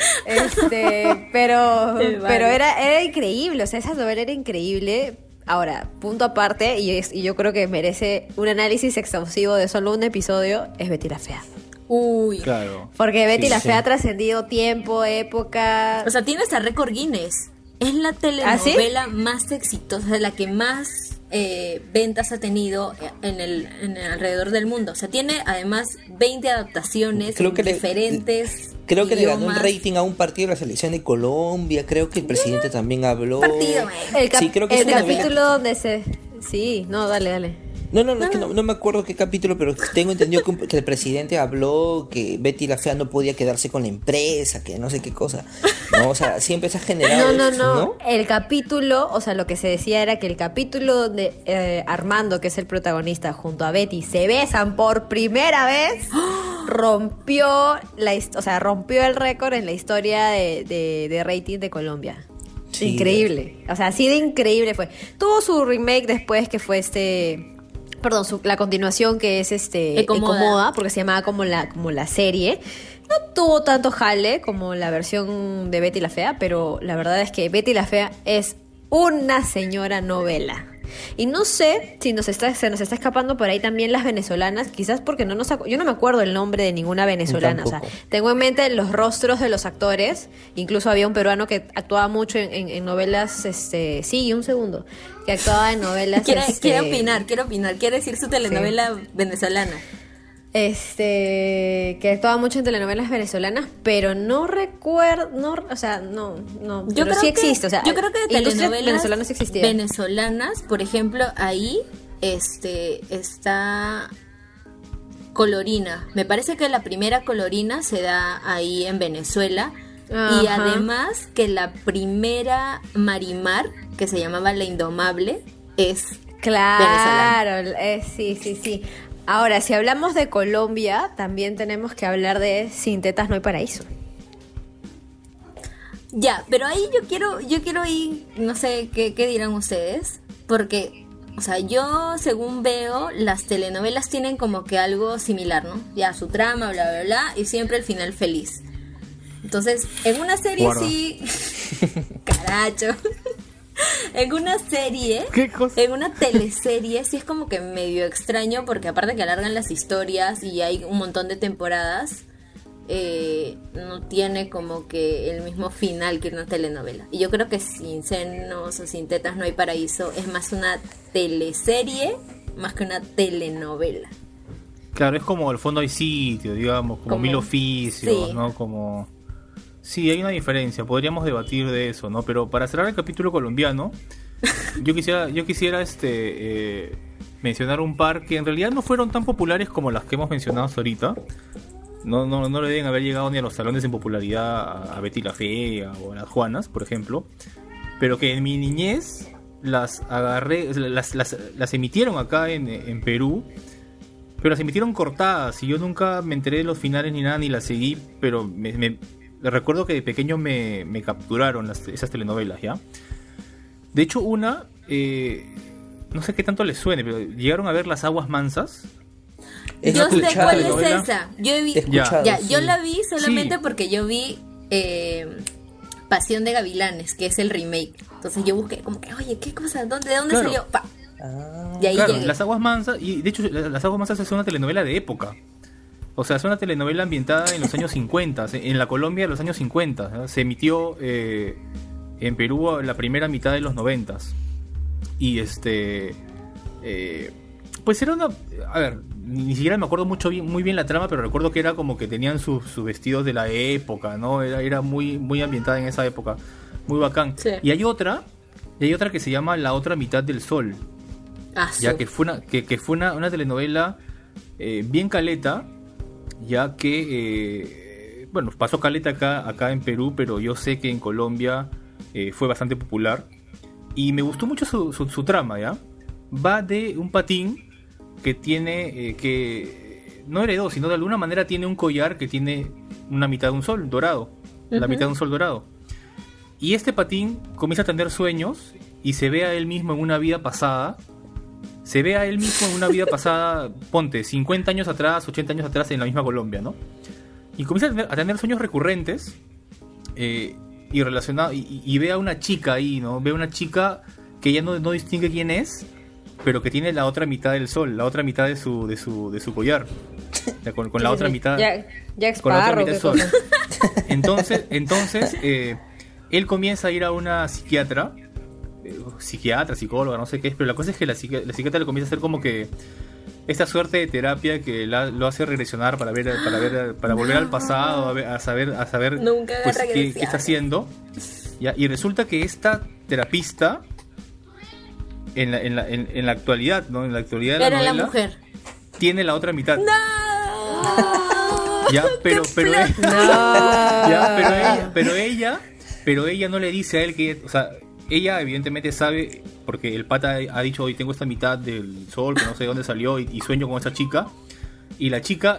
Pero era increíble. O sea, esa novela era increíble. Ahora, punto aparte, y yo creo que merece un análisis exhaustivo de solo un episodio, es Betty la Fea. Uy. Claro. Porque Betty Sí, la sí. Fea ha trascendido tiempo, época. O sea, tiene hasta récord Guinness. Es la telenovela más exitosa, la que más ventas ha tenido en el alrededor del mundo. O sea, tiene además 20 adaptaciones Creo que le- diferentes. Creo que le ganó un idiomas. rating a un partido de la selección de Colombia. Creo que el presidente también habló. Partido, Sí, creo que el es una novela- capítulo donde se... Sí, no, dale. No, es que no me acuerdo qué capítulo, pero tengo entendido que el presidente habló que Betty la Fea no podía quedarse con la empresa, que no sé qué cosa. No, o sea, siempre se ha generado No. ¿no? El capítulo, o sea, lo que se decía era que el capítulo donde Armando, que es el protagonista, junto a Betty, se besan por primera vez, rompió el récord en la historia de rating de Colombia. Sí. Increíble. O sea, así de increíble fue. Tuvo su remake después, que fue la continuación, que es Ecomoda, porque se llamaba como la serie. No tuvo tanto jale como la versión de Betty la Fea, pero la verdad es que Betty la Fea es una señora novela. Y no sé si se nos está escapando por ahí también las venezolanas, quizás porque yo no me acuerdo el nombre de ninguna venezolana. O sea, Tampoco. tengo en mente los rostros de los actores. Incluso había un peruano que actuaba mucho en novelas, sí, un segundo, que actuaba en novelas. Quiere opinar, quiere decir su telenovela venezolana. Que actuaba mucho en telenovelas venezolanas, pero no recuerdo, no, pero sí existe, o sea, yo creo que de industrias telenovelas venezolanas existían. venezolanas, por ejemplo, ahí está Colorina. Me parece que la primera Colorina se da ahí en Venezuela. Y Ajá. además que la primera Marimar, que se llamaba La Indomable, es Claro, sí. Ahora, si hablamos de Colombia, también tenemos que hablar de Sin tetas no hay paraíso. Ya, pero ahí yo quiero ir, no sé qué dirán ustedes, porque, o sea, yo según veo, las telenovelas tienen como que algo similar, ¿no? Ya, su trama, bla, bla, bla, y siempre el final feliz. Entonces, en una serie Guarda. sí... Caracho. En una serie, ¿Qué cosa? en una teleserie, sí es como que medio extraño, porque aparte que alargan las historias y hay un montón de temporadas, no tiene como que el mismo final que una telenovela. Y yo creo que Sin senos o Sin tetas no hay paraíso es más una teleserie más que una telenovela. Claro, es como al fondo hay sitio, digamos, como mil oficios, sí. ¿no? Como... Sí, hay una diferencia, podríamos debatir de eso, ¿no? Pero para cerrar el capítulo colombiano, yo quisiera mencionar un par que en realidad no fueron tan populares como las que hemos mencionado hasta ahorita. No le deben haber llegado ni a los salones en popularidad a Betty la Fea o a las Juanas, por ejemplo. Pero que en mi niñez las agarré, las emitieron acá en Perú, pero las emitieron cortadas y yo nunca me enteré de los finales ni nada, ni las seguí, pero recuerdo que de pequeño me capturaron esas telenovelas, ¿ya? De hecho, no sé qué tanto les suene, pero llegaron a ver Las Aguas Mansas. Yo sé escuchado. cuál es telenovela. esa. Yo he He escuchado, ya, sí. yo la vi solamente Sí. porque yo vi Pasión de Gavilanes, que es el remake. Entonces yo busqué como que, oye, ¿qué cosa? ¿De dónde Claro. salió? Pa. Ah, Y ahí Claro, llegué. Las Aguas Mansas, y de hecho Las Aguas Mansas es una telenovela de época. O sea, es una telenovela ambientada en los años 50, en la Colombia de los años 50. ¿no? Se emitió en Perú la primera mitad de los 90. Y pues era una... A ver, ni siquiera me acuerdo muy bien la trama, pero recuerdo que era como que tenían sus vestidos de la época, ¿no? Era muy, muy ambientada en esa época. Muy bacán. Sí. Y hay otra que se llama La otra mitad del sol. Ya que fue una telenovela bien caleta, ya que bueno, pasó caleta acá en Perú, pero yo sé que en Colombia fue bastante popular. Y me gustó mucho su trama, ¿ya? Va de un patín que tiene, que no heredó, sino de alguna manera tiene un collar que tiene una mitad de un sol dorado. La mitad de un sol dorado. Y este patín comienza a tener sueños y se ve a él mismo en una vida pasada. Ponte, 50 años atrás, 80 años atrás en la misma Colombia, ¿no? Y comienza a tener sueños recurrentes y relacionado y ve a una chica ahí, ¿no? Ve a una chica que ya no distingue quién es, pero que tiene la otra mitad del sol, la otra mitad de su collar. O sea, con la otra mitad. Jack con la otra Sparrow, mitad del sol. Entonces él comienza a ir a una psiquiatra, psicóloga, no sé qué es, pero la cosa es que la psiquiatra le comienza a hacer como que esta suerte de terapia que lo hace regresionar para volver al pasado, a saber pues, qué está haciendo. ¿Ya? Y resulta que esta terapista en la actualidad, ¿no? En la actualidad de la novela, la mujer tiene la otra mitad. ¡No! Ya, pero ella no le dice a él que, o sea, ella evidentemente sabe, porque el pata ha dicho, hoy tengo esta mitad del sol, que no sé de dónde salió, y sueño con esa chica. Y la chica,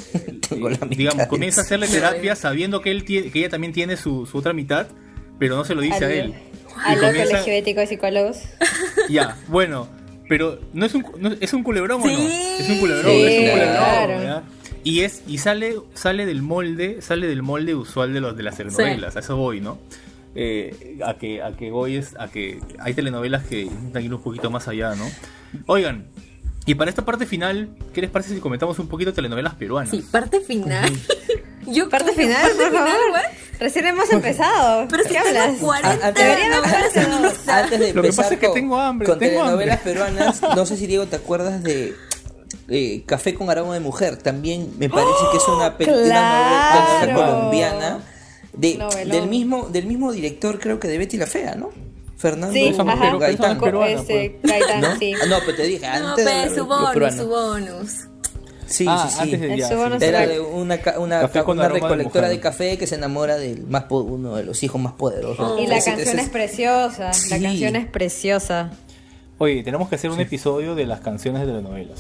digamos, comienza a hacerle terapia sabiendo que ella también tiene su otra mitad, pero no se lo dice a él. ¿Al colegio ético de psicólogos? Ya, bueno, pero es un culebrón, ¿o no? Sí. Es un culebrón, Claro. ¿ya? Y sale del molde usual de las telenovelas, sí. A eso voy, ¿no? A que voy es a que hay telenovelas que intentan ir un poquito más allá, ¿no? Oigan, y para esta parte final, ¿qué les parece si comentamos un poquito de telenovelas peruanas? Sí, parte final. Parte final, por favor. Recién hemos empezado. Pero si hablas 40 novelas en un Antes de Lo que empezar pasa es que tengo hambre. con telenovelas peruanas, no sé si Diego te acuerdas de Café con aroma de mujer. También me parece que es una novela colombiana del mismo director, creo que de Betty la Fea, ¿no? Fernando Gaitán. Gaitán, ¿No? sí. No, pero te dije No, antes pero de su bonus. Sí, antes de ya, sí. Era de una de recolectora de mujer. café que se enamora del uno de los hijos más poderosos. Y la canción es preciosa. Sí. La canción es preciosa. Oye, tenemos que hacer un episodio de las canciones de telenovelas.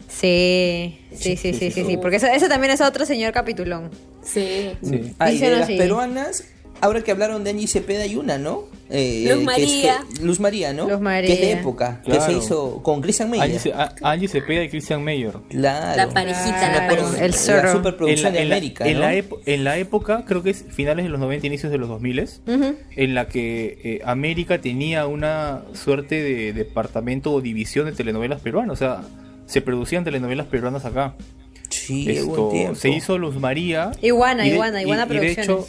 Sí. Porque eso también es otro señor capitulón. Sí. Y de Díselo las así. peruanas, ahora que hablaron de Angie Cepeda, hay una, ¿no? Luz María. Luz María, ¿no? Luz María. Que es de época, Claro. que se hizo con Christian Meyer. Angie Cepeda y Christian Meyer. Claro. La parejita. El Zorro. La superproducción de América, ¿no? En la época, creo que es finales de los 90, inicios de los 2000, en la que América tenía una suerte de departamento o división de telenovelas peruanas. O sea, se producían telenovelas peruanas acá. Sí, hubo un tiempo. Se hizo Luz María. Iguana Producciones. Producciones. De hecho,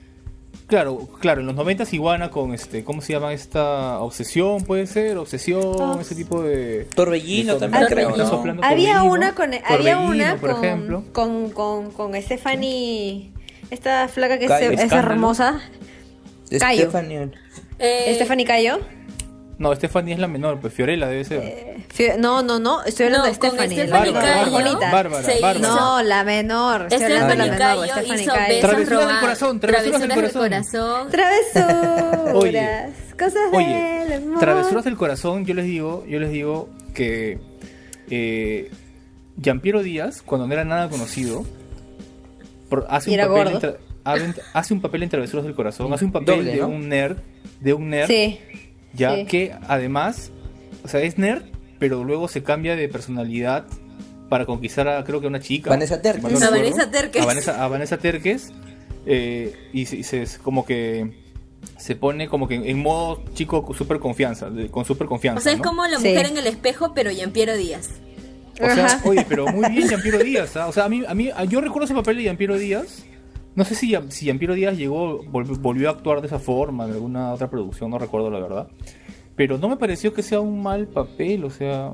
claro, en los 90 Iguana con ¿cómo se llama esta? Obsesión, puede ser, ese tipo de Torbellino de también, creo, Está ¿no? soplando Había Torbellino, una por ejemplo. con Stephanie, esta flaca que Cayo. es Escándalo. hermosa. Cayo. Stephanie. Cayo. No, Stephanie es la menor, pues Fiorella debe ser. No, estoy hablando de con Stephanie. Stephanie la Cayo bonita. Bárbara. No, la menor. Estoy hablando de la menor. Cayo Stephanie hizo Cayo. Besos Travesuras del robados. corazón, travesuras del corazón. Travesuras. Oye, Cosas del amor. Travesuras del corazón, yo les digo que Gianpiero Díaz, cuando no era nada conocido, hace un papel en Travesuras del corazón, hace un papel Doble, de ¿no? un nerd, Sí. ya Sí. que además, o sea, es nerd, pero luego se cambia de personalidad para conquistar a, creo que a una chica. Vanessa Terques. si mal no A recuerdo. Vanessa Terques. A Vanessa Terques. Y como que se pone como que en modo chico con super confianza. O sea, es ¿no? como la mujer en el espejo, pero Gianpiero Díaz. O sea, Ajá. oye, pero muy bien Gianpiero Díaz, ¿ah? O sea, a mí yo recuerdo ese papel de Gianpiero Díaz. No sé si Gianpiero Díaz volvió a actuar de esa forma en alguna otra producción, no recuerdo la verdad. Pero no me pareció que sea un mal papel, o sea,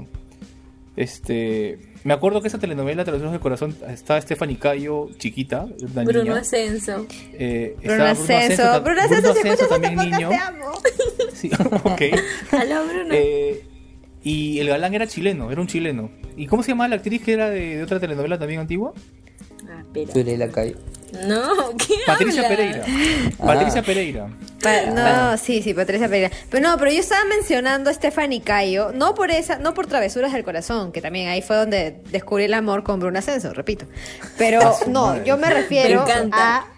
me acuerdo que esa telenovela Travesuras del Corazón estaba Stephanie Cayo, chiquita, una Bruno niña. Ascenso. Bruno Ascenso. Bruno Ascenso, si escuchas este también podcast, niño. te amo. Sí, ok. Aló, Bruno. Y el galán era un chileno. ¿Y cómo se llamaba la actriz que era de otra telenovela también antigua? Ah, pero... Fiorella Cayo. No, ¿qué Patricia habla? Pereira. Patricia Pereira. No, sí, Patricia Pereira. Pero yo estaba mencionando a Stephanie Cayo, no por Travesuras del Corazón, que también ahí fue donde descubrí el amor con Bruna Ascenso, repito. Pero no, yo me refiero Me encanta.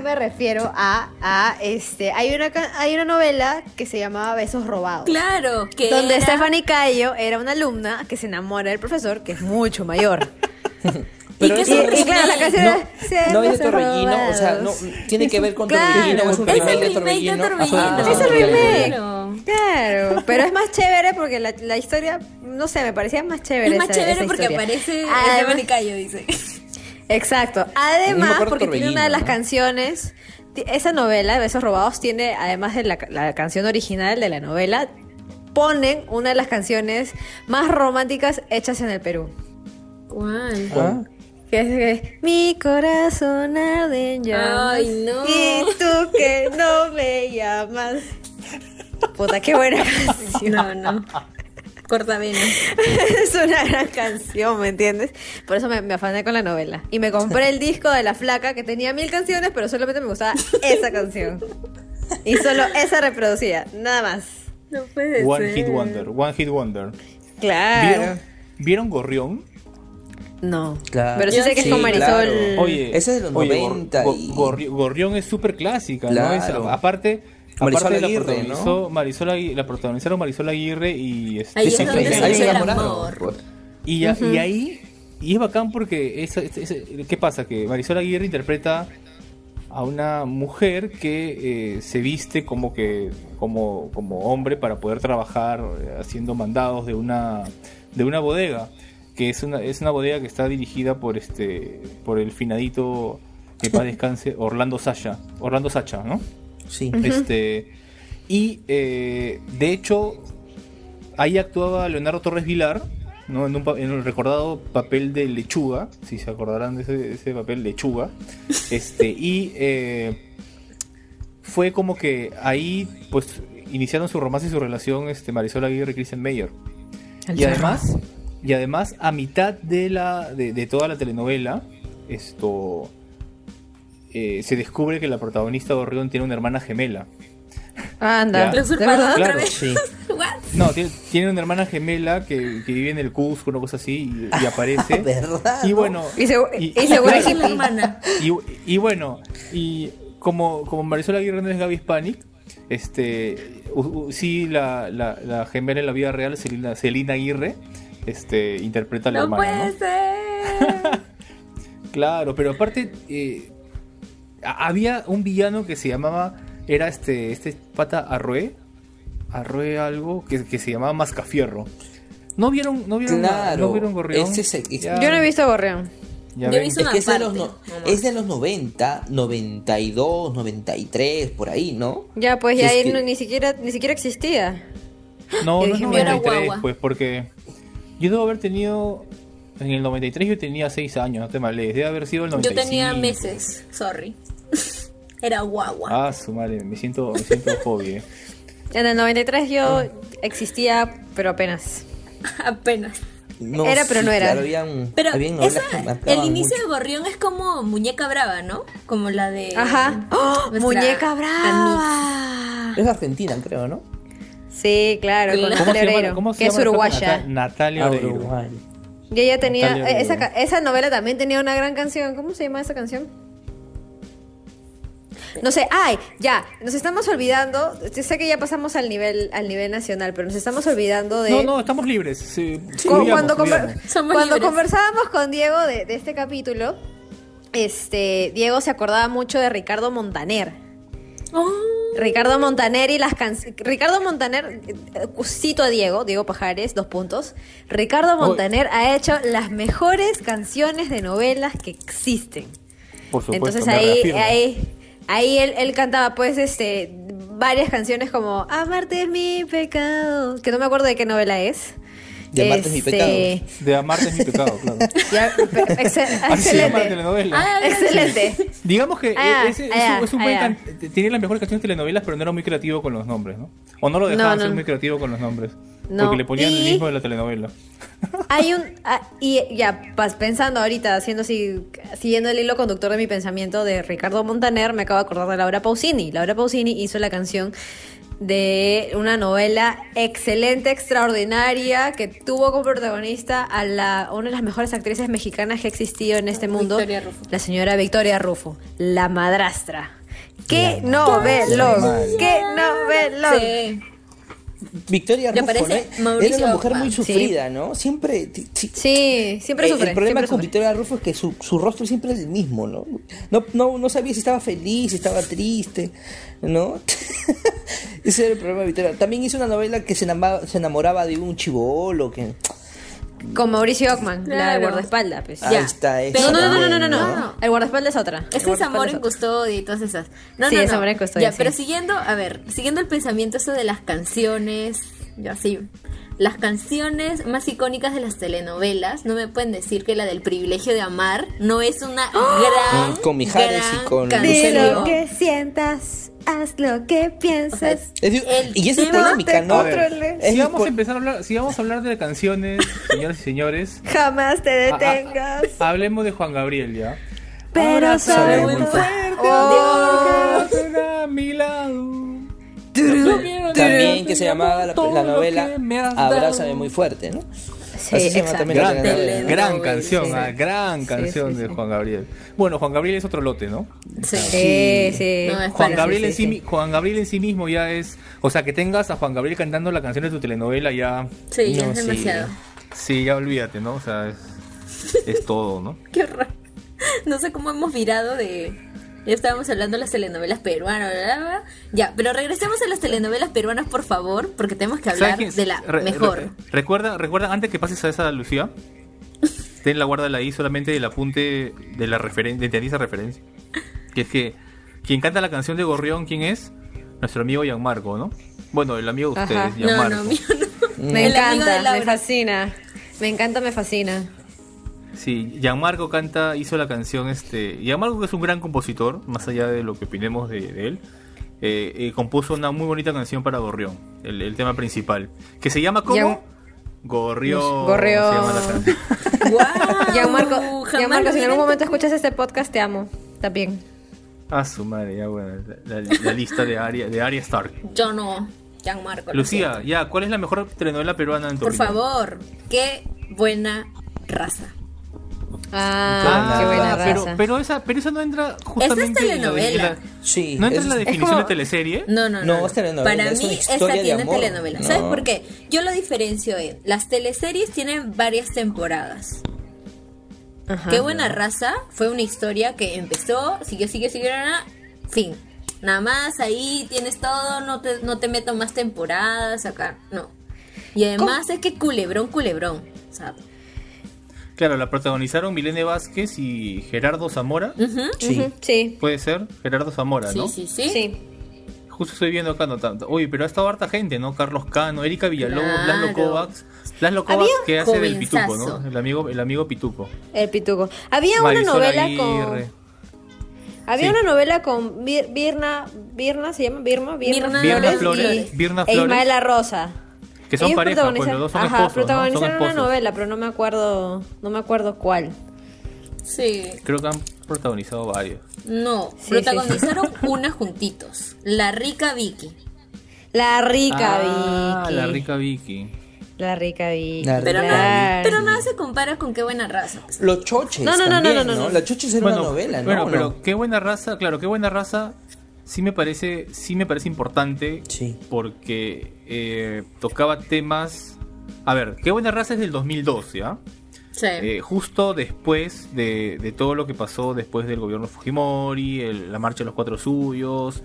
hay una novela que se llamaba Besos Robados. Claro, que Donde era- Stephanie Cayo era una alumna que se enamora del profesor, que es mucho mayor. Pero ¿Y eso qué Y claro, la canción era no es de Besos Torbellino, o sea, no Robados. tiene que ver con Claro. Torbellino, o es un Es remake el de remake de Torbellino. Torbellino. Ajá. Es el remake. Claro. Claro, pero es más chévere porque la historia, no sé, me parecía más chévere. Es más esa chévere porque historia. aparece Además- Stephanie Cayo, dice. Exacto. No me Además, acuerdo porque tiene una de las Torbellino, ¿no? canciones, esa novela, Besos Robados, tiene, además de la canción original de la novela, ponen una de las canciones más románticas hechas en el Perú. ¿Cuál? Ah, Que es mi corazón arde en llamas. Ay, no. Y tú que no me llamas. Puta, qué buena canción. No. Corta venas. Es una gran canción, ¿me entiendes? Por eso me afané con la novela. Y me compré el disco de La Flaca, que tenía 1000 canciones, pero solamente me gustaba esa canción. Y solo esa reproducía, nada más. No puede One ser. Hit Wonder. One Hit Wonder. Claro. ¿Vieron Gorrión? No. Claro. Pero sí sé que es con Marisol. claro. Oye, Ese es de los 90 y- Gorrión es súper clásica, Claro. ¿no? Aparte Marisol la Aguirre, protagonizó ¿no? protagonizaron Marisol Aguirre y Ahí es Dicen donde que se ahí ve se el enamoraron. amor. Pues. y ahí y es bacán porque ¿qué pasa? Que Marisol Aguirre interpreta a una mujer que se viste como hombre para poder trabajar haciendo mandados de una bodega, que es una bodega que está dirigida por el finadito, que paz descanse, Orlando Sacha, ¿no? Sí. Y de hecho ahí actuaba Leonardo Torres Vilar, ¿no? En el recordado papel de Lechuga, si se acordarán de ese papel, Lechuga. Fue como que ahí pues iniciaron su romance y su relación Marisol Aguirre y Christian Meyer. Y además a mitad de toda la telenovela se descubre que la protagonista de Gorrión tiene una hermana gemela. Anda. Ya. ¿De ¿Lo usurpador verdad? otra Claro, vez? sí. What? No, tiene una hermana gemela que vive en el Cusco, una cosa así, y aparece. ¿Verdad? Y bueno, Y seguro Claro, es es la hippie. hermana. y bueno, y como Marisol Aguirre no es Gaby Hispanic, sí la gemela en la vida real, Celina Aguirre, interpreta a la No hermana, puede ¿no? ser. Claro, pero aparte había un villano que se llamaba, era este pata Arroé algo que se llamaba Mascafierro. ¿No vieron Claro. ¿no vieron Gorrión? Ya, Yo no he visto Gorrión. ya Yo he ven. visto Es que es de, Una los parte, no- nomás. es de los 90, 92, 93, por ahí, ¿no? Ya, pues Si ya es ahí que- ni siquiera existía. No, Yo no es dije, yo era 93, guagua. pues, porque yo debo haber tenido, en el 93 yo tenía 6 años, no te malees, debe haber sido el Yo 95. tenía meses, sorry. Era guagua. Ah, su madre, me siento joven. En el 93 yo existía, pero apenas. Apenas. No, Era, pero no era. Claro, habían novelas que el marcaban inicio mucho. de Gorrión es como Muñeca Brava, ¿no? Como la de... Ajá. ¡Oh! nuestra ¡Muñeca Anix. brava! Es argentina, creo, ¿no? Sí, claro, con ¿Cómo Natalia Oreiro, ¿Cómo se que es llama la uruguaya. flaca? Natalia Oreiro. Uruguay. Y ella tenía, Natalia Oreiro. esa novela también tenía una gran canción. ¿Cómo se llama esa canción? No sé, ¡ay! Ya, nos estamos olvidando. Yo sé que ya pasamos al nivel nacional, pero nos estamos olvidando de. No, estamos libres. Sí, Cuando fluyamos. Somos cuando libres. conversábamos con Diego de este capítulo, Diego se acordaba mucho de Ricardo Montaner. Oh, Ricardo Montaner y las canciones. Ricardo Montaner, cito a Diego Pajares, 2 puntos. Ricardo Montaner ha hecho las mejores canciones de novelas que existen. Por supuesto, Entonces me reafirmo. ahí él cantaba pues varias canciones como Amarte es mi pecado, que no me acuerdo de qué novela es. De Amarte es mi pecado. De amarte es mi pecado, claro. Ya, Así se llama la excelente. telenovela. Ah, Excelente. Digamos que Ah, es ah, un buen ah, tenía las mejores canciones de telenovelas, pero no era muy creativo con los nombres, ¿no? O no lo dejaban No. ser muy creativo con los nombres. No. Porque le ponían el Y- mismo de la telenovela. Y ya, pensando ahorita, siguiendo el hilo conductor de mi pensamiento de Ricardo Montaner, me acabo de acordar de Laura Pausini. Laura Pausini hizo la canción de una novela excelente, extraordinaria, que tuvo como protagonista a una de las mejores actrices mexicanas que ha existido en este mundo, la señora Victoria Rufo, La Madrastra. ¡Qué novelón! ¡Qué novelón! Sí. Victoria Rufo, parece ¿no? Mauricio Era una mujer muy Ockman. sufrida, ¿no? Siempre... siempre sufre. El problema siempre con sufre. Victoria Rufo es que su rostro siempre es el mismo, ¿no? No sabía si estaba feliz, si estaba triste, ¿no? Ese era el problema de Victoria. También hizo una novela que se enamoraba de un chibolo que... Con Mauricio Ockman, la del Claro. guardaespaldas, pues. Ahí Ya. está, esa Pero también, No. El guardaespaldas es otra. El Ese es guardaespaldas Amor es en otra. Custodia y todas esas. No, Sí, no, es no. Amor en Custodia, Ya, sí. pero siguiendo el pensamiento eso de las canciones, ya sí. Las canciones más icónicas de las telenovelas, no me pueden decir que la del Privilegio de Amar no es una gran Con Mijares y gran con canción. Di Lucelio. lo que sientas, haz lo que piensas. Y esa es tema polémica, ¿no? A ver, Es si vamos por- a empezar a hablar, si vamos a hablar de canciones, señoras y señores, Jamás te detengas. hablemos de Juan Gabriel, ¿ya? Pero Abrázame soy muy muy fuerte, Oh. Dios, a mi lado. También que se llamaba la novela que me has Abrázame dado. muy fuerte, ¿no? Sí, Así se llama exacto. también la Gran, telenovela. gran canción, Sí. gran Sí, canción sí, de sí. Juan Gabriel. Bueno, Juan Gabriel es otro lote, ¿no? Sí. Sí. No, es Juan para- Gabriel, sí. Juan Gabriel en sí mismo ya es, o sea, que tengas a Juan Gabriel cantando la canción de tu telenovela ya, Sí, ya No, es sí. demasiado. sí, ya olvídate, ¿no? O sea, es todo, ¿no? Qué horror. No sé cómo hemos virado de... Ya estábamos hablando de las telenovelas peruanas, bla, bla, bla. Ya, pero regresemos a las telenovelas peruanas, por favor, porque tenemos que hablar ¿Sabes quién? de la mejor. Recuerda, antes que pases a esa, Lucía, ten la guárdala ahí solamente del apunte de la referencia, de esa referencia. Que es que quien canta la canción de Gorrión, ¿quién es? Nuestro amigo Gianmarco, ¿no? Bueno, el amigo de Ajá. ustedes, No, Gianmarco. no, mío no. Me El amigo de encanta, me Laura. fascina. Me encanta, me fascina. Sí, Gianmarco hizo la canción, Gianmarco, que es un gran compositor, más allá de lo que opinemos de él, compuso una muy bonita canción para Gorrión, el tema principal, que se llama ¿cómo? Gorrión. Gorrión. Se llama la canción. ¡Guau! Gianmarco, Jamás Gianmarco, si en hubiera algún momento entendido. escuchas este podcast, te amo. También. Ah, su madre, ya bueno, la lista de Arya Stark. Yo no, Gianmarco. lo Lucía, siento. ya, ¿cuál es la mejor telenovela peruana en tu Por opinión? favor, qué buena raza. Ah, qué buena raza. pero esa no entra justamente telenovela. Sí. ¿No entra en la es- definición como- de teleserie? No, No, es telenovela, Para es una mí historia esta de tiene amor. telenovela. No. ¿Sabes por qué? Yo lo diferencio en las teleseries tienen varias temporadas. Ajá. Qué buena raza fue una historia que empezó, siguió, fin. Nada más ahí tienes todo, no te meto más temporadas acá, no. Y además es que culebrón, o sea, Claro, la protagonizaron Milene Vázquez y Gerardo Zamora. Sí. Ujú, sí. Puede ser, Gerardo Zamora, sí, ¿no? sí, sí. Sí. Justo estoy viendo acá, no tanto. Uy, pero ha estado harta gente, ¿no? Carlos Cano, Erika Villalobos, Claro. Laszlo Kovacs. Laszlo Kovacs Había que hace del Pituco, jovenzazo. ¿no? El amigo Pituco. El pituco. Había Marisol una novela Aguirre. con. Había Sí. una novela con Birna, se llama Birna Birna Flores, y- Birna e Flores. Ismaela Rosa. Que son Ellos pareja, pues los dos son esposos, ¿no? Son protagonizaron una esposos. novela, pero no me acuerdo cuál. Sí. Creo que han protagonizado varios. No, Sí, protagonizaron una juntitos. La rica Vicky. La rica Ah, Vicky. la rica Vicky. La rica Vicky. La Pero, rica pero nada se compara con qué buena raza. Los choches No. también, ¿no? Los choches era una novela, ¿no? Bueno, ¿O pero no? qué buena raza, claro, qué buena raza sí me parece importante Sí. porque tocaba temas. A ver, qué buena raza es del 2002, ¿ya? Sí. Justo después de todo lo que pasó después del gobierno Fujimori, la marcha de los cuatro suyos,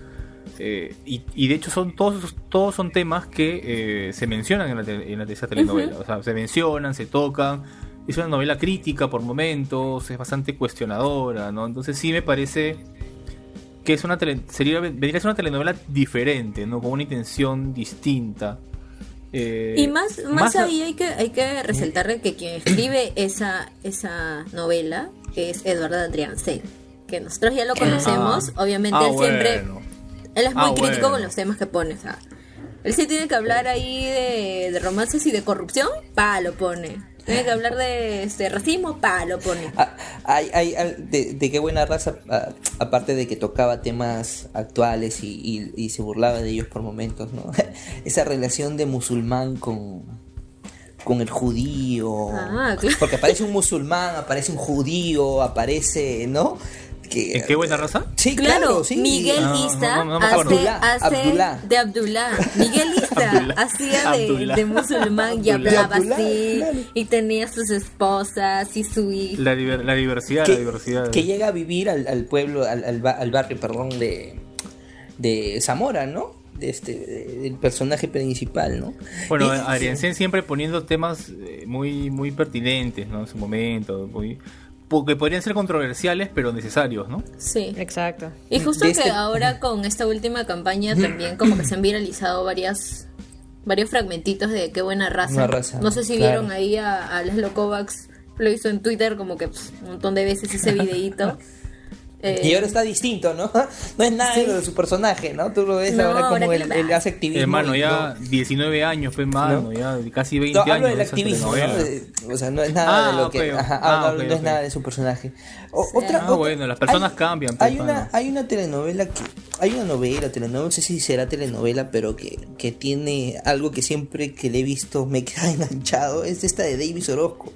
y de hecho todos son temas que se mencionan en esa telenovela. O sea, se mencionan, se tocan. Es una novela crítica por momentos, es bastante cuestionadora, ¿no? Entonces sí me parece que es vendría a ser una telenovela diferente, ¿no? Con una intención distinta. Y más ahí hay que resaltarle que quien escribe esa novela es Eduardo Adrián-Sei, que nosotros ya lo conocemos. Obviamente él es muy crítico bueno. con los temas que pone. O sea, él sí tiene que hablar ahí de romances y de corrupción, lo pone. Tiene que hablar de racismo, lo pone. De qué buena raza, aparte de que tocaba temas actuales y se burlaba de ellos por momentos, ¿no? Esa relación de musulmán con el judío, claro. porque aparece un musulmán, aparece un judío, aparece, ¿no? ¿En qué buena raza? Sí, claro, sí. Miguel Issa hace de Abdullah. Miguel Issa hacía de musulmán y hablaba así, claro. Y tenía sus esposas y su hijo. La diversidad. Que llega a vivir al pueblo, al barrio, perdón, de Zamora, ¿no? Del personaje principal, ¿no? Bueno, Adriancén siempre poniendo temas muy pertinentes, ¿no? En su momento, porque podrían ser controversiales, pero necesarios, ¿no? Sí, exacto. Y justo que ahora con esta última campaña también como que se han viralizado varios fragmentitos de Qué buena raza. No sé si vieron ahí a Laszlo Kovacs, lo hizo en Twitter como que un montón de veces ese videíto. Y ahora está distinto, ¿no? No es nada de su personaje, ¿no? Tú lo ves ahora como él hace activismo. Hermano, ya 19 años, pues, mano, ¿no? Ya casi 20 años. Hablo del activismo, ¿no? O sea, no es nada de lo que... no es nada de su personaje. Bueno, las personas cambian. Hay una telenovela no sé si será telenovela, pero que tiene algo que siempre que le he visto me queda enganchado. Es esta de Davis Orozco.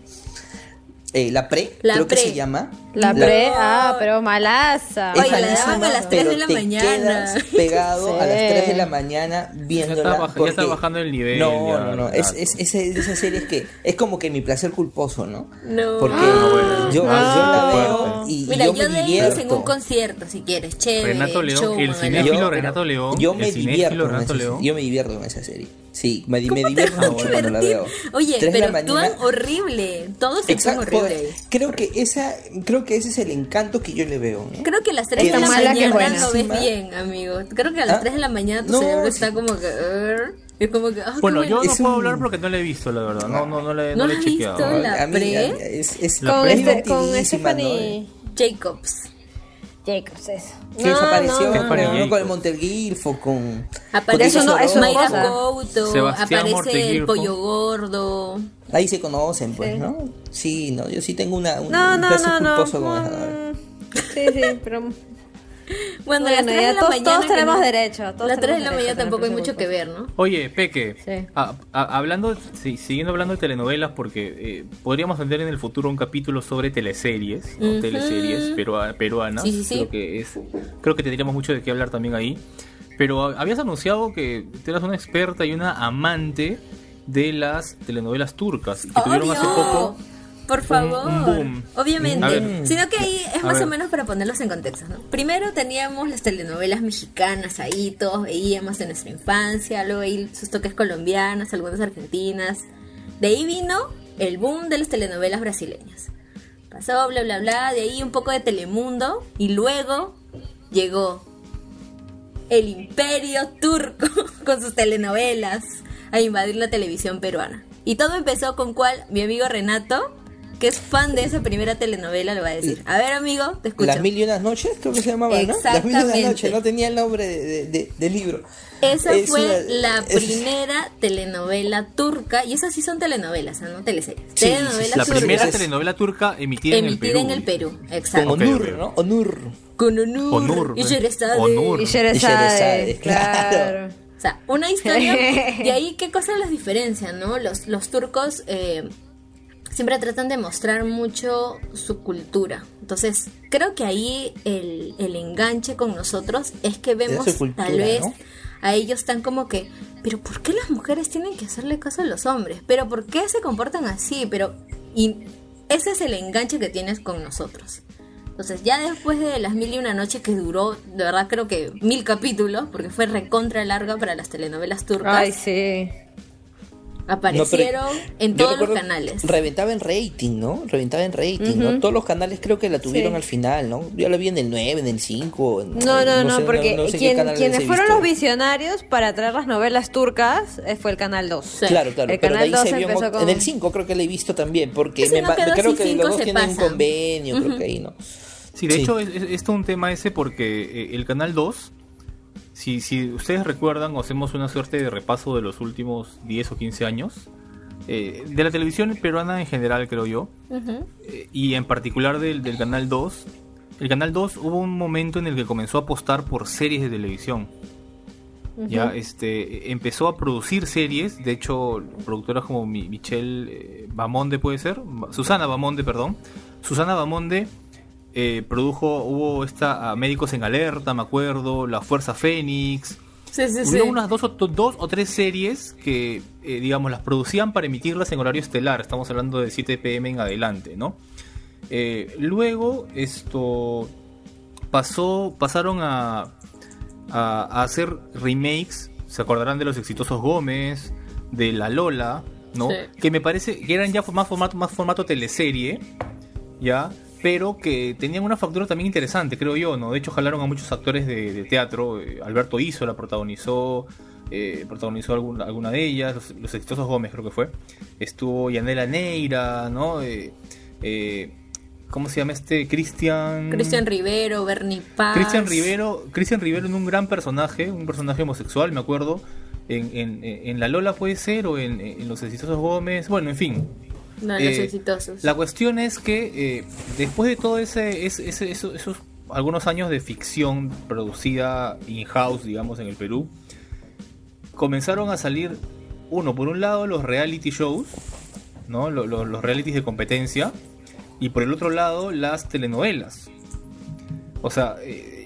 La Pre, creo que se llama. La Pre, pero malaza. Oye, la daban a las 3 de la mañana. Quedas pegado a las 3 de la mañana viéndola. Ya está bajando el nivel. No. Es esas series que es como que mi placer culposo, ¿no? No. Porque yo la veo y mira, yo me divierto. En un concierto, si quieres, chévere. Renato León, el cinéfilo Renato León. Yo me divierto con esa serie. Sí, me divierto mucho cuando la veo. Oye, pero actúan horrible. Todos actúan horrible. Creo que ese es el encanto que yo le veo, ¿no? Creo que a las 3 de la mañana lo ves bien, amigo. Creo que a las 3 de la mañana tu cerebro está como que... Es como que, bueno, yo no puedo hablar porque no la he visto, la verdad. No la he chequeado. ¿No la Pre? Con Stephanie Jacobs, eso. Que apareció con el Montegilfo, aparece Mayra cosa. Couto, aparece el Pollo Gordo. Ahí se conocen, pues, ¿no? Sí, no, yo sí tengo un placer culposo con esa. Sí, pero... Bueno, a las 3 de la mañana todos tenemos derecho. A las 3 de la mañana tampoco hay mucho que ver, ¿no? Oye, Peque, siguiendo hablando de telenovelas, porque podríamos tener en el futuro un capítulo sobre teleseries, ¿no? Teleseries peruanas. Sí. Creo que tendríamos mucho de qué hablar también ahí. Pero habías anunciado que tú eras una experta y una amante de las telenovelas turcas, y que tuvieron hace poco... Por favor, un boom. Obviamente. Sino que ahí es más o menos para ponerlos en contexto, ¿no? Primero teníamos las telenovelas mexicanas ahí, todos veíamos en nuestra infancia, luego ahí sus toques colombianas, algunas argentinas. De ahí vino el boom de las telenovelas brasileñas. Pasó, bla, bla, bla, de ahí un poco de Telemundo, y luego llegó el imperio turco con sus telenovelas a invadir la televisión peruana. Y todo empezó con cuál, mi amigo Renato, que es fan de esa primera telenovela, lo va a decir. A ver, amigo, te escucho. Las Mil y Unas Noches, creo que se llamaba, ¿no? Las Mil y Unas Noches, no tenía el nombre del libro. Esa fue la primera telenovela turca, y esas sí son telenovelas, ¿no? Teleseries. Sí, telenovelas la turcas. primera telenovela turca emitida en el Perú. Exacto. Con Onur, ¿no? Con Onur. Y Sherezade, claro. O sea, una historia. Y ahí, ¿qué cosa las diferencia, no? Los turcos siempre tratan de mostrar mucho su cultura. Entonces, creo que ahí el enganche con nosotros es que vemos cultura, tal vez, ¿no? A ellos tan como que, pero ¿por qué las mujeres tienen que hacerle caso a los hombres? ¿Pero por qué se comportan así? Y ese es el enganche que tienes con nosotros. Entonces, ya después de las 1001 noches, que duró, de verdad creo que 1000 capítulos, porque fue recontra larga para las telenovelas turcas. Ay, sí. Aparecieron en todos los canales. Reventaba en rating, ¿no? ¿no? Todos los canales creo que la tuvieron al final, ¿no? Yo la vi en el 9, en el 5. No, porque no sé quienes fueron los visionarios para traer las novelas turcas fue el Canal 2. Sí. Claro. El Canal 2 empezó con... En el 5 creo que la he visto también, porque creo que los dos tienen un convenio, creo que ahí, ¿no? Sí, de hecho, es todo un tema ese porque el Canal 2, si ustedes recuerdan o hacemos una suerte de repaso de los últimos 10 o 15 años, de la televisión peruana en general, creo yo, y en particular del Canal 2. El Canal 2 hubo un momento en el que comenzó a apostar por series de televisión. Ya empezó a producir series, de hecho productoras como Michelle Bamonde, puede ser, Susana Bamonde hubo Médicos en Alerta, me acuerdo, La Fuerza Fénix. Hubo unas dos o tres series que digamos las producían para emitirlas en horario estelar, estamos hablando de 7 p.m. en adelante, ¿no? Luego pasaron a hacer remakes, se acordarán de Los Exitosos Gómez, de La Lola, ¿no? Sí. Que me parece que eran ya más formato teleserie, ya, pero que tenían una factura también interesante, creo yo, ¿no? De hecho jalaron a muchos actores de teatro. Alberto Isola protagonizó alguna de ellas, los Exitosos Gómez creo que fue. Estuvo Yanela Neira, ¿no? ¿Cómo se llama Cristian Rivero, Bernie Paz. Cristian Rivero en un personaje homosexual, me acuerdo, en La Lola puede ser, o en Los Exitosos Gómez, bueno, en fin. No, Los Exitosos. La cuestión es que después de todo esos algunos años de ficción producida in-house, digamos, en el Perú, comenzaron a salir, por un lado, los reality shows, ¿no? Los realities de competencia, y por el otro lado las telenovelas. O sea,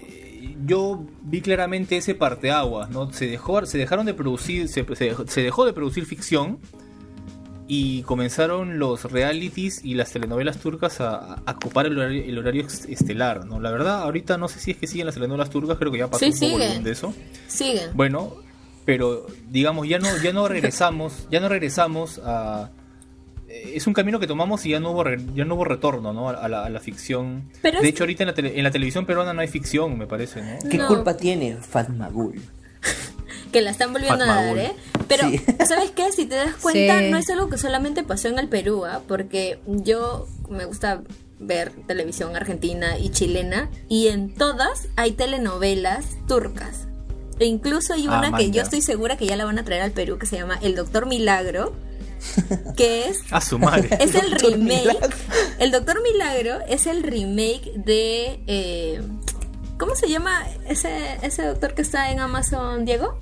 yo vi claramente ese parteaguas, ¿no? Se dejó de producir ficción y comenzaron los realities y las telenovelas turcas a ocupar el horario estelar, ¿no? La verdad, ahorita no sé si es que siguen las telenovelas turcas, creo que ya pasó un poco de eso. Siguen. Bueno, pero digamos ya no regresamos a... Es un camino que tomamos y ya no hubo retorno, ¿no? a la ficción. Pero de hecho, ahorita en la televisión peruana no hay ficción, me parece, ¿no? ¿Qué culpa tiene Fatmagul? Que la están volviendo a dar, ¿eh? Pero, sí. ¿Sabes qué? Si te das cuenta, no es algo que solamente pasó en el Perú, ¿eh? Porque yo me gusta ver televisión argentina y chilena, y en todas hay telenovelas turcas. E incluso hay una que yo estoy segura que ya la van a traer al Perú, que se llama El Doctor Milagro, que es a su madre. Es el remake. El Doctor Milagro es el remake de ¿cómo se llama ese doctor que está en Amazon, Diego?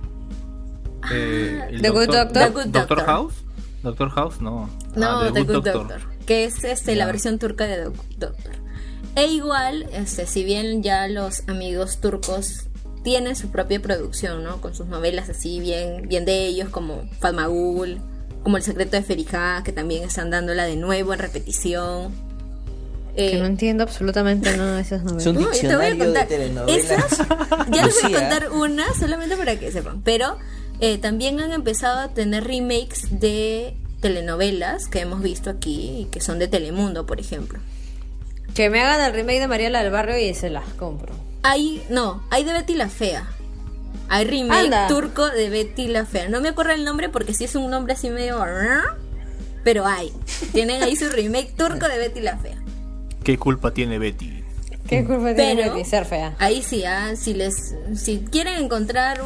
The Good Doctor. Doctor House. Doctor House, no. No, The Good Doctor, que es la versión turca de Doctor. E igual, si bien ya los amigos turcos tienen su propia producción, ¿no? Con sus novelas así bien de ellos, como Fatmagul, como El Secreto de Ferijá, que también están dándola de nuevo en repetición. Que no entiendo absolutamente nada de esas novelas. Es un diccionario te voy a contar de telenovelas. Ya les voy a contar una, solamente para que sepan. Pero también han empezado a tener remakes de telenovelas que hemos visto aquí y que son de Telemundo, por ejemplo. Que me hagan el remake de Mariela del Barrio y se las compro. Hay de Betty la Fea. Hay remake turco de Betty la Fea. No me acuerdo el nombre porque sí es un nombre así medio... Pero tienen ahí su remake turco de Betty la Fea. ¿Qué culpa tiene Betty? ¿Qué culpa tiene Betty ser fea? Ahí sí, si quieren encontrar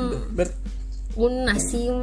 una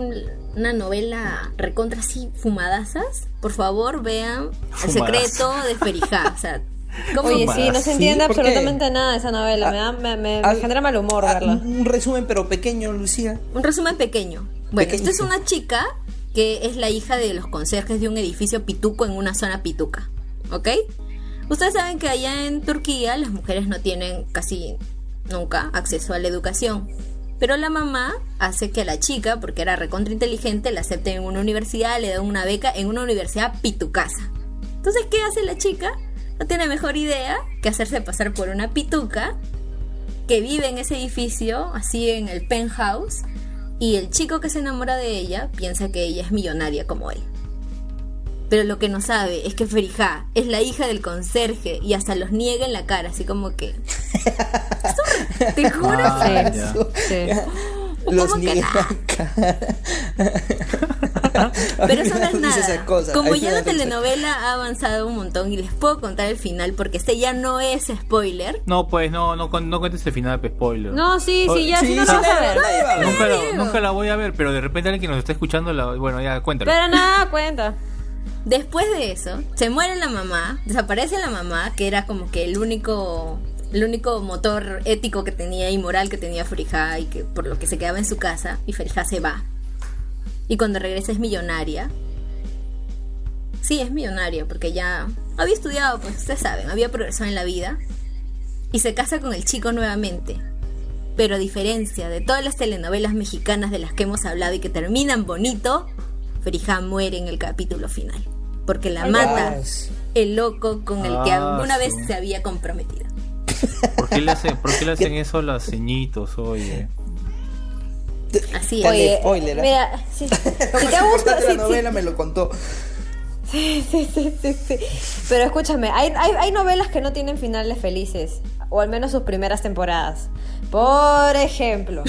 novela recontra así fumadazas, por favor vean El Secreto de Ferijá. O sea, oye, sí, no se entiende absolutamente nada de esa novela. Me genera mal humor verla. Un resumen pero pequeño, Lucía. Un resumen pequeño. Bueno, esta es una chica que es la hija de los conserjes de un edificio pituco en una zona pituca, ¿ok? Ustedes saben que allá en Turquía las mujeres no tienen casi nunca acceso a la educación. Pero la mamá hace que a la chica, porque era recontra inteligente, la acepten en una universidad, le dan una beca en una universidad pitucasa. Entonces, ¿qué hace la chica? No tiene mejor idea que hacerse pasar por una pituca que vive en ese edificio, así en el penthouse, y el chico que se enamora de ella piensa que ella es millonaria como él. Pero lo que no sabe es que Ferijá es la hija del conserje y hasta los niega en la cara, así como que... Te juro. Sí. Los ¿Cómo que niegan nada? Pero eso no es nada. Como ya la telenovela ha avanzado un montón y les puedo contar el final porque este ya no es spoiler. No, pues no cuentes el final de spoiler. No, sí, ya, Sí, sí, no sí, lo vas a ver. nadie va a ver. Nunca la voy a ver, pero de repente alguien que nos está escuchando, bueno, ya cuéntalo. Pero nada, cuenta. Después de eso, se muere la mamá, desaparece la mamá, que era como que el único motor ético que tenía y moral que tenía Feriha y que por lo que se quedaba en su casa, y Feriha se va. Y cuando regresa es millonaria. Sí, es millonaria porque ya había estudiado, pues ustedes saben, había progresado en la vida. Y se casa con el chico nuevamente. Pero a diferencia de todas las telenovelas mexicanas de las que hemos hablado y que terminan bonito, Feriha muere en el capítulo final. Porque la mata el loco con el que alguna vez se había comprometido. ¿Por qué le hacen eso a las ceñitos, oye? Así Oye, es. spoiler, ¿eh? Mira, si te gusta, la novela me lo contó. Sí. Pero escúchame, hay novelas que no tienen finales felices, o al menos sus primeras temporadas. Por ejemplo,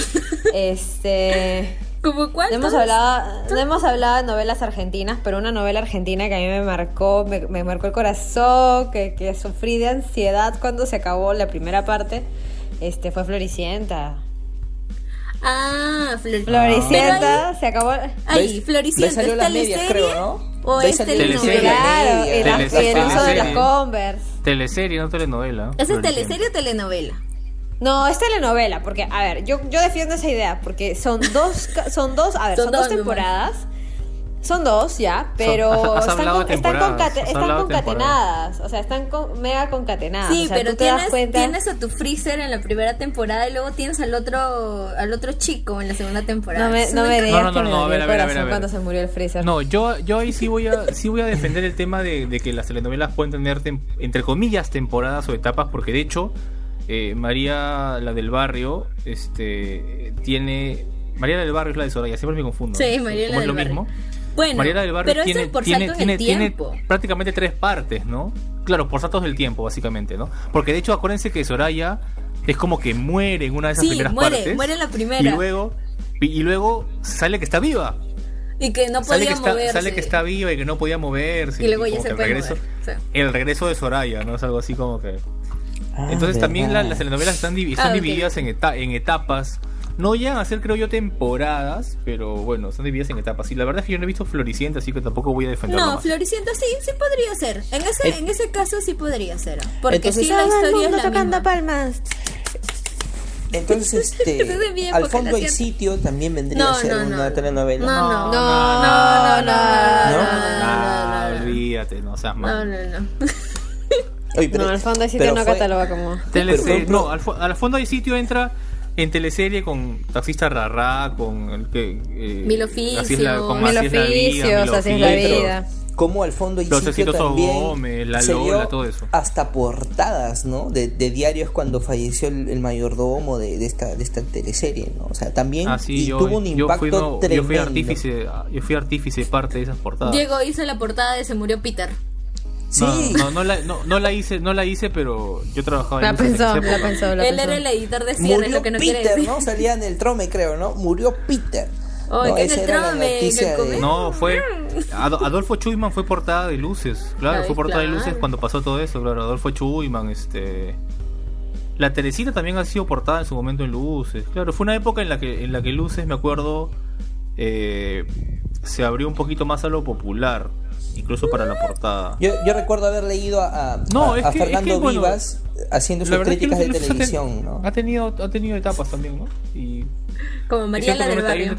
¿Cómo cuál? no hemos hablado de novelas argentinas, pero una novela argentina que a mí me marcó el corazón, que sufrí de ansiedad cuando se acabó la primera parte, fue Floricienta. Ah, Floricienta, se acabó. Ahí, Floricienta, salió ¿es las medias, teleserie? creo, ¿no? ¿O De es salió telenovela? Claro, y el uso de teleserie. los Converse. Teleserie, no telenovela. ¿Esa es teleserie o telenovela? No, es telenovela, porque, a ver, yo defiendo esa idea, porque son dos temporadas. Son dos, ya, pero Has hablado de temporadas, están concatenadas. O sea, están mega concatenadas. Sí, o sea, pero tú te das cuenta. tienes a tu Freezer en la primera temporada y luego tienes al otro chico en la segunda temporada. No me digas que me a dolió ver, el a ver, corazón a ver. cuando se murió el Freezer. No, yo ahí sí voy a defender el tema de que las telenovelas pueden tener, entre comillas, temporadas o etapas, porque de hecho, María, la del barrio, tiene... María la del barrio es la de Soraya, siempre me confundo. Sí, María la como del es lo barrio. mismo. Bueno, Mariela del Barrio pero eso es por saltos en el tiempo. tiene prácticamente 3 partes, ¿no? Claro, por saltos del tiempo, básicamente, ¿no? Porque de hecho, acuérdense que Soraya es como que muere en una de esas primeras partes. muere en la primera. Y luego sale que está viva. Y que no podía moverse. Sale que está viva y que no podía moverse. Y luego ya como se que puede mover. Sí. El regreso de Soraya, ¿no? Es algo así como que... Entonces también las telenovelas están divididas en etapas. No llegan a ser, creo yo, temporadas, pero bueno, están divididas en etapas. Y la verdad es que yo no he visto Floricienta, así que tampoco voy a defenderlo No, más. Floricienta sí podría ser. En ese caso sí podría ser. Porque Entonces, sí, la historia es la tocando misma. palmas. Entonces, Eso es de mi época, al fondo la hay siento. sitio también vendría a ser una telenovela. No. Olvídate, no seas mal. No. Oye, pero- No, al fondo hay sitio pero no fue- cataloga como... Teleserie, pero- no, al fondo hay sitio entra en teleserie con Taxista Rarrá, con el que Mil Oficios. Así es la Mil Oficios, Así es la vida. Como al fondo hay Los sitio Exitosos también Gómez, La se Lola, dio todo eso. hasta portadas, ¿no? De diarios cuando falleció el mayordomo de esta teleserie, ¿no? O sea, también y tuvo un impacto tremendo. yo fui artífice parte de esas portadas. Diego hizo la portada de Se murió Peter. Sí. No la hice, pero yo trabajaba La en luces en esa pensó, época. Él era el editor de cierre, Murió lo que no quiere Peter, decir. ¿no? Salía en el trome, creo, ¿no? Murió Peter. Oh, No, que en esa el era la trome, noticia en el de- No, fue Adolfo Chuyman fue portada de luces, claro, Ay, fue portada de claro. luces cuando pasó todo eso, claro, Adolfo Chuyman, la Teresita también ha sido portada en su momento en luces, claro, fue una época en la que luces, me acuerdo, se abrió un poquito más a lo popular, incluso para la portada. Yo recuerdo haber leído a Fernando bueno, Vivas haciendo sus la verdad es que críticas de Luces televisión, ¿no? ha tenido etapas también, ¿no? Y Como María la del barrio.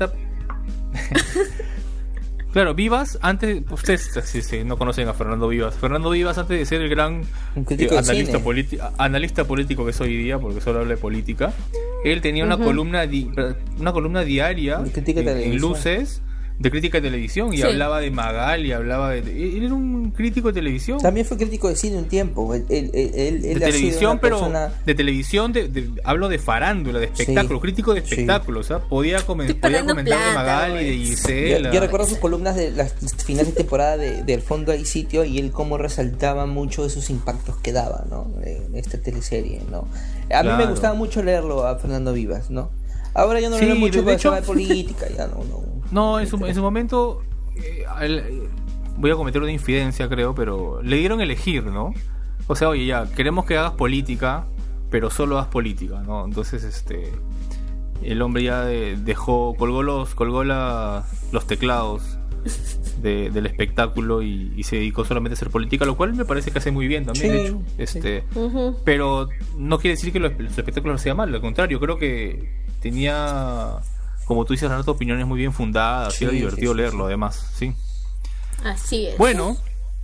Claro, Vivas, antes, ustedes sí, no conocen a Fernando Vivas. Fernando Vivas, antes de ser el gran Un crítico de cine. analista político que es hoy día, porque solo habla de política, él tenía una columna diaria De crítica de en televisión. Luces, de crítica de televisión, y Sí. hablaba de Magali, él era un crítico de televisión. También fue crítico de cine un tiempo. Él De ha sido televisión, una pero persona- de televisión, hablo de farándula, de espectáculo, Sí, crítico de sí. espectáculos, ¿ah? Podía comentar perdiendo de plata, Magali, de güey. Gisela. Yo recuerdo sus columnas de las finales de temporada de El Fondo hay Sitio y él cómo resaltaba mucho esos impactos que daba, ¿no? En esta teleserie, ¿no? A mí me Claro. gustaba mucho leerlo a Fernando Vivas, ¿no? Ahora ya no Sí, le veo mucho de para hecho- de política, ya no. No, en su momento voy a cometer una infidencia, creo, pero le dieron a elegir, ¿no? O sea, oye, ya, queremos que hagas política, pero solo haz política, ¿no? Entonces, el hombre ya colgó los teclados del espectáculo y se dedicó solamente a hacer política, lo cual me parece que hace muy bien también, de hecho. Pero no quiere decir que los espectáculos sea mal, al contrario, creo que tenía, como tú dices, Renato, opiniones muy bien fundadas, y era divertido leerlo, además, sí. Así es. Bueno,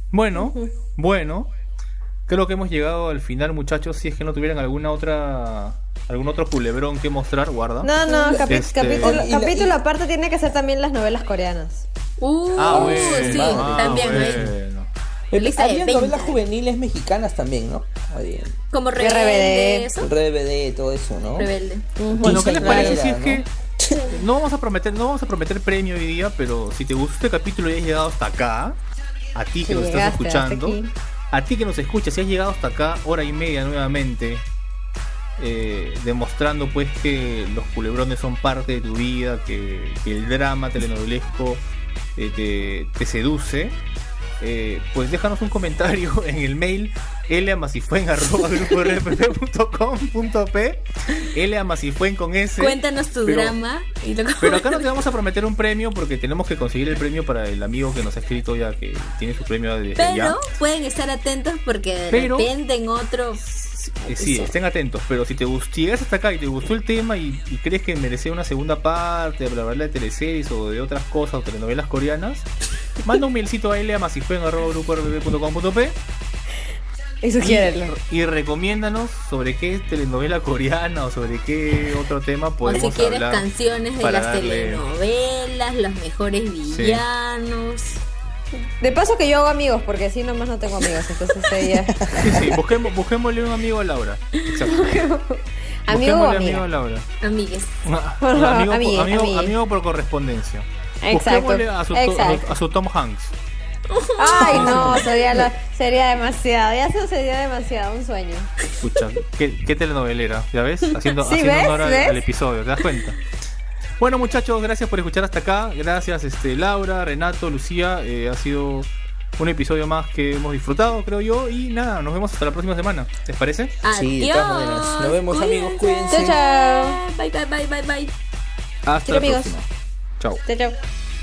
creo que hemos llegado al final, muchachos. Si es que no tuvieran algún otro culebrón que mostrar, guarda. No, capítulo y- aparte tiene que ser también las novelas coreanas. Sí, también hay. bueno. Lista de Había 20. novelas juveniles mexicanas también, ¿no? Había Como RBD. Rebelde, eso. RBD, todo eso, ¿no? Rebelde. Bueno, ¿qué les parece si es ¿no? que no vamos a prometer premio hoy día, pero si te gustó este capítulo y has llegado hasta acá, a ti que Si nos estás llegaste hasta escuchando, aquí. a ti que nos escuchas, si has llegado hasta acá, hora y media nuevamente, demostrando pues que los culebrones son parte de tu vida, que el drama telenovelesco te seduce, pues déjanos un comentario en el mail lamasifuen@gruporpp.com.p, lamasifuen con S. Cuéntanos tu Pero- drama. Pero acá no te vamos a prometer un premio porque tenemos que conseguir el premio para el amigo que nos ha escrito ya, que tiene su premio desde ya. Pero pueden estar atentos porque de Pero- repente en otro. Sí, estén atentos, pero si llegas hasta acá y te gustó el tema y crees que merecía una segunda parte, hablar de teleseries o de otras cosas o telenovelas coreanas, manda un mailcito a lamasifuen@gruporpp.com.p Y sugiérenlo. y recomiéndanos sobre qué telenovela coreana o sobre qué otro tema O podemos si quieres hablar canciones de para las darle- telenovelas, los mejores villanos. De paso que yo hago amigos, porque así nomás no tengo amigos, entonces ella... Sí, busquémosle un amigo a Laura. Exacto. Amigo o Busquémosle amiga. amigo a Laura. Amigues. Amigo por correspondencia. Exacto, Busquémosle exacto. a su Tom Hanks. Ay, no, sería demasiado. Ya eso sería demasiado, un sueño. Escucha, qué telenovelera, ¿ya ves? Haciendo Sí, ¿ves? honor ¿Ves? al episodio, ¿te das cuenta? Bueno, muchachos, gracias por escuchar hasta acá. Gracias, Laura, Renato, Lucía. Ha sido un episodio más que hemos disfrutado, creo yo. Y nada, nos vemos hasta la próxima semana. ¿Les parece? Sí, de todas maneras. Nos vemos, amigos, cuídense. Chao, chao. Bye, bye, bye, bye, bye. Hasta Chao, la amigos. próxima. Chao. Chao, chao.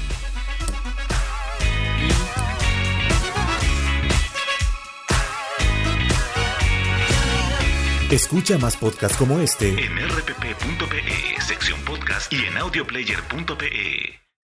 Escucha más podcasts como este En rpp.pe, sección podcast y en audioplayer.pe.